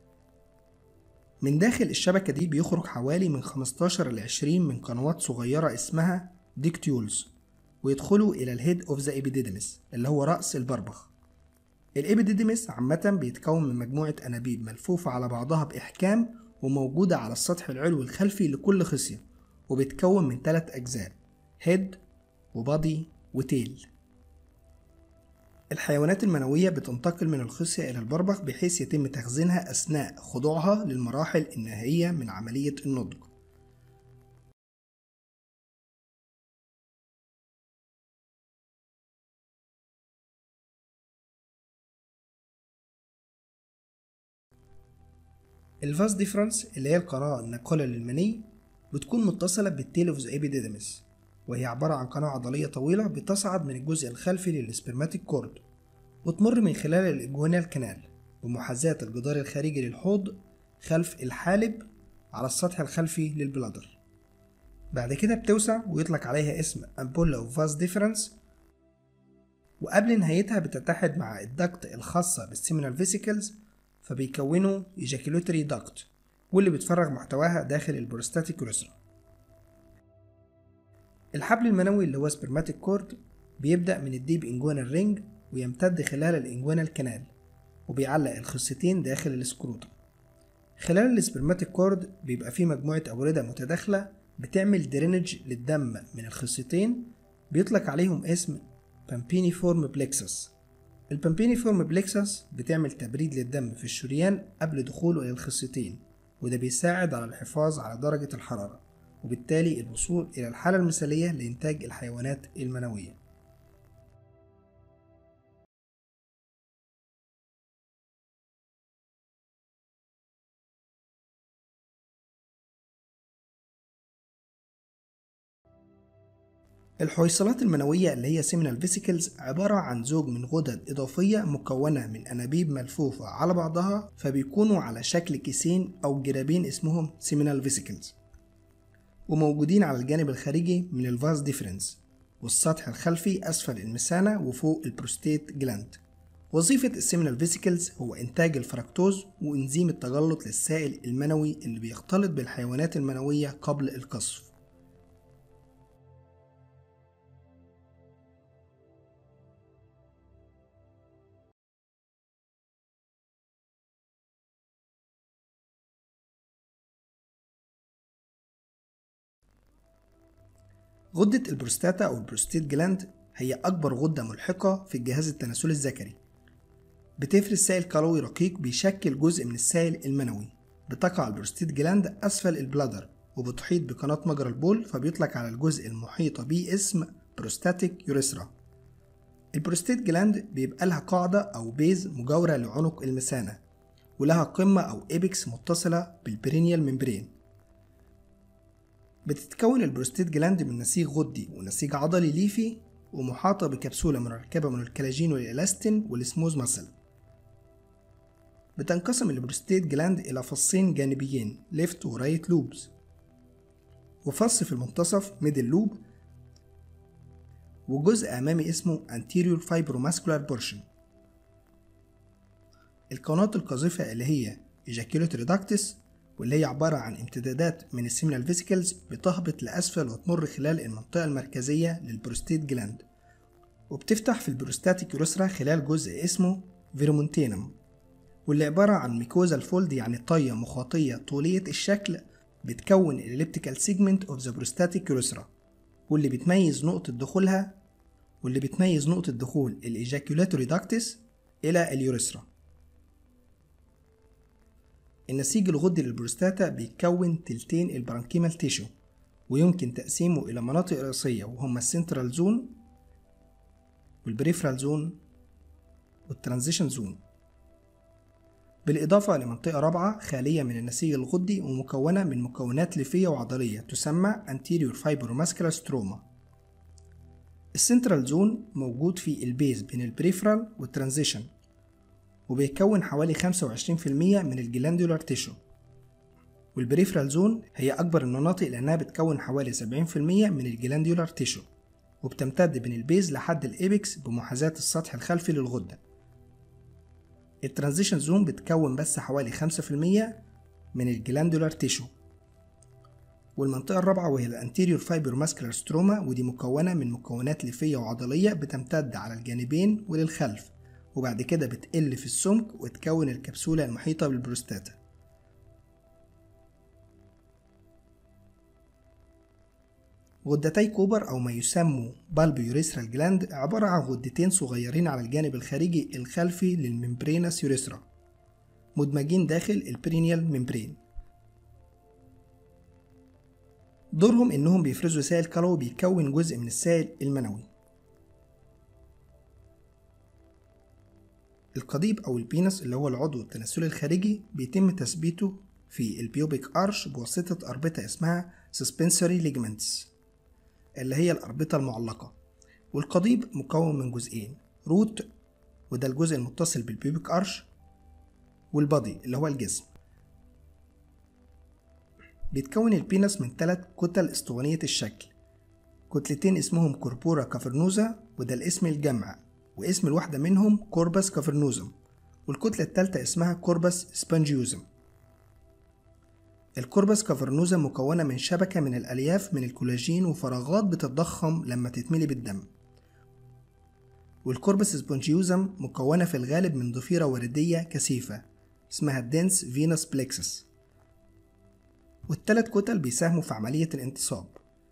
من داخل الشبكة دي بيخرج حوالي من 15 ل 20 من قنوات صغيرة اسمها ديكتيولز، ويدخلوا إلى الهيد اوف ذا إبيديديمس اللي هو رأس البربخ. الإبيديديمس عامة بيتكون من مجموعة أنابيب ملفوفة على بعضها بإحكام وموجودة على السطح العلوي الخلفي لكل خصية، وبيتكون من 3 أجزاء: هيد وبادي وتيل. الحيوانات المنوية بتنتقل من الخصية إلى البربخ بحيث يتم تخزينها أثناء خضوعها للمراحل النهائية من عملية النضج. الفاس ديفرنس اللي هي القناة الناقلة للمني بتكون متصلة بالتيل اوف ذا إبيديديمس، وهي عبارة عن قناة عضلية طويلة بتصعد من الجزء الخلفي للسبرماتيك كورد وتمر من خلال الإجوانال كانال بمحاذاة الجدار الخارجي للحوض خلف الحالب على السطح الخلفي للبلادر. بعد كده بتوسع ويطلق عليها اسم أمبولا أوف فاس ديفرنس، وقبل نهايتها بتتحد مع الدكت الخاصة بالسيمينال فيسيكلز فبيكونوا إيجاكيولوتري داكت، واللي بتفرغ محتواها داخل البروستاتيك يوريثرا. الحبل المنوي اللي هو سبرماتيك كورد بيبدأ من الديب انجوانال رينج ويمتد خلال الانجوانال كانال، وبيعلق الخصيتين داخل السكروتم. خلال السبرماتيك كورد بيبقى فيه مجموعة أوردة متداخلة بتعمل درينج للدم من الخصيتين، بيطلق عليهم اسم بامبينيفورم بلكسس. البامبينيفورم بلكسس بتعمل تبريد للدم في الشريان قبل دخوله إلى الخصيتين، وده بيساعد على الحفاظ على درجة الحرارة وبالتالي الوصول إلى الحالة المثالية لإنتاج الحيوانات المنوية. الحويصلات المنوية اللي هي سيمينال فيسيكلز عبارة عن زوج من غدد إضافية مكونة من أنابيب ملفوفة على بعضها، فبيكونوا على شكل كيسين أو جرابين اسمهم سيمينال فيسيكلز، وموجودين على الجانب الخارجي من الفاس ديفرنس والسطح الخلفي أسفل المثانة وفوق البروستيت جلاند. وظيفة السيمينال فيسيكلز هو إنتاج الفركتوز وإنزيم التجلط للسائل المنوي اللي بيختلط بالحيوانات المنوية قبل القصف. غدة البروستاتا أو البروستيت جلاند هي أكبر غدة ملحقة في الجهاز التناسلي الذكري. بتفرز سائل كلوي رقيق بيشكل جزء من السائل المنوي. بتقع البروستيت جلاند أسفل البلادر وبتحيط بقناة مجرى البول، فبيطلق على الجزء المحيط به اسم بروستاتيك يوريثرا. البروستيت جلاند بيبقى لها قاعدة أو بيز مجاورة لعنق المثانة، ولها قمة أو إبكس متصلة بالبرينيال ممبرين. بتتكون البروستيت جلاند من نسيج غدي ونسيج عضلي ليفي، ومحاطة بكبسولة مركبة من الكولاجين والإلاستين والسموز ماسل. بتنقسم البروستيت جلاند إلى فصين جانبيين left و right lobes، وفص في المنتصف middle lobe، وجزء أمامي اسمه anterior fibromuscular portion. القناة القاذفة اللي هي ejaculatory ductus، واللي هي عبارة عن امتدادات من السيمينال فيسيكلز بتهبط لأسفل وتمر خلال المنطقة المركزية للبروستيت جلاند، وبتفتح في البروستاتيك يوريثرا خلال جزء اسمه فيرومونتينم، واللي عبارة عن ميكوزال فولد يعني طية مخاطية طولية الشكل بتكون الelliptical segment of the prostatic urethra، واللي بتميز نقطة دخول الإيجاكيولاتوري داكتس إلى اليوريثرا. النسيج الغدي للبروستاتا بيتكون تلتين البرانكيمال تيشو، ويمكن تقسيمه إلى مناطق رئيسية وهما السنترال زون والبريفرال زون والترانزيشن زون، بالإضافة لمنطقة رابعة خالية من النسيج الغدي ومكونة من مكونات ليفية وعضلية تسمى anterior fibromuscular stroma. السنترال زون موجود في البيز بين البريفرال والترانزيشن، وبيكون حوالي 25% من الجلاندولار تيشو، والبريفرال زون هي أكبر المناطق لأنها بتكون حوالي 70% من الجلاندولار تيشو، وبتمتد بين البيز لحد الإيبكس بمحاذاة السطح الخلفي للغدة. الترانزيشن زون بتكون بس حوالي 5% من الجلاندولار تيشو. والمنطقة الرابعة وهي الانتيريور فايبروماسكولار ستروما، ودي مكونة من مكونات ليفية وعضلية بتمتد على الجانبين وللخلف، وبعد كده بتقل في السمك وتكون الكبسولة المحيطة بالبروستاتا. غدتي كوبر أو ما يسمى بالبيوريثرال جلاند عبارة عن غدتين صغيرين على الجانب الخارجي الخلفي للممبرينس يوريثرا، مدمجين داخل البرينيال ممبرين. دورهم إنهم بيفرزوا سائل كلوي بيكون جزء من السائل المنوي. القضيب أو البينس اللي هو العضو التناسلي الخارجي بيتم تثبيته في البيوبيك أرش بواسطة أربطة اسمها suspensory ligaments اللي هي الأربطة المعلقة. والقضيب مكون من جزئين، روت وده الجزء المتصل بالبيوبيك أرش، والبادي اللي هو الجسم. بيتكون البينس من 3 كتل اسطوانية الشكل، كتلتين اسمهم كوربورا كافرنوزا وده الاسم الجمع، واسم الواحدة منهم كوربس كافرنوزم، والكتلة الثالثة اسمها كوربس سبنجيوزم. الكوربس كافرنوزم مكونة من شبكة من الألياف من الكولاجين وفراغات بتتضخم لما تتملي بالدم، والكوربس سبنجيوزم مكونة في الغالب من ضفيرة وردية كثيفة اسمها الدنس فينوس بلكسس، والثلاث كتل بيساهموا في عملية الانتصاب.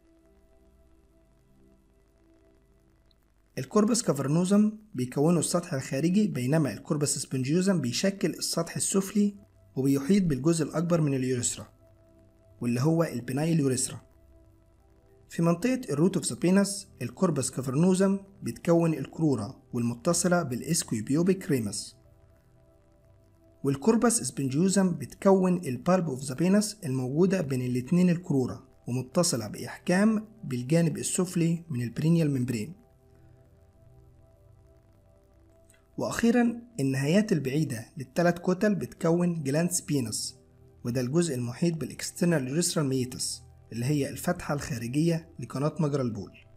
الكوربس كافرنوزم بيكونوا السطح الخارجي، بينما الكوربس سبنجيوزم بيشكل السطح السفلي وبيحيط بالجزء الأكبر من اليوريثرا واللي هو البنايل يوريثرا. في منطقة الروت اوف ذا بينس الكوربس كافرنوزم بتكون الكرورة والمتصلة بالاسكويبيوبيك ريمس، والكوربس سبنجيوزم بتكون البالب اوف ذا بينس الموجودة بين الاتنين الكرورة ومتصلة بإحكام بالجانب السفلي من البرينيال ممبرين. وأخيرا النهايات البعيدة للثلاث كتل بتكون جلاندس بينس، وده الجزء المحيط بالاكسترنال يوريثرال ميتس اللي هي الفتحة الخارجية لقناة مجرى البول.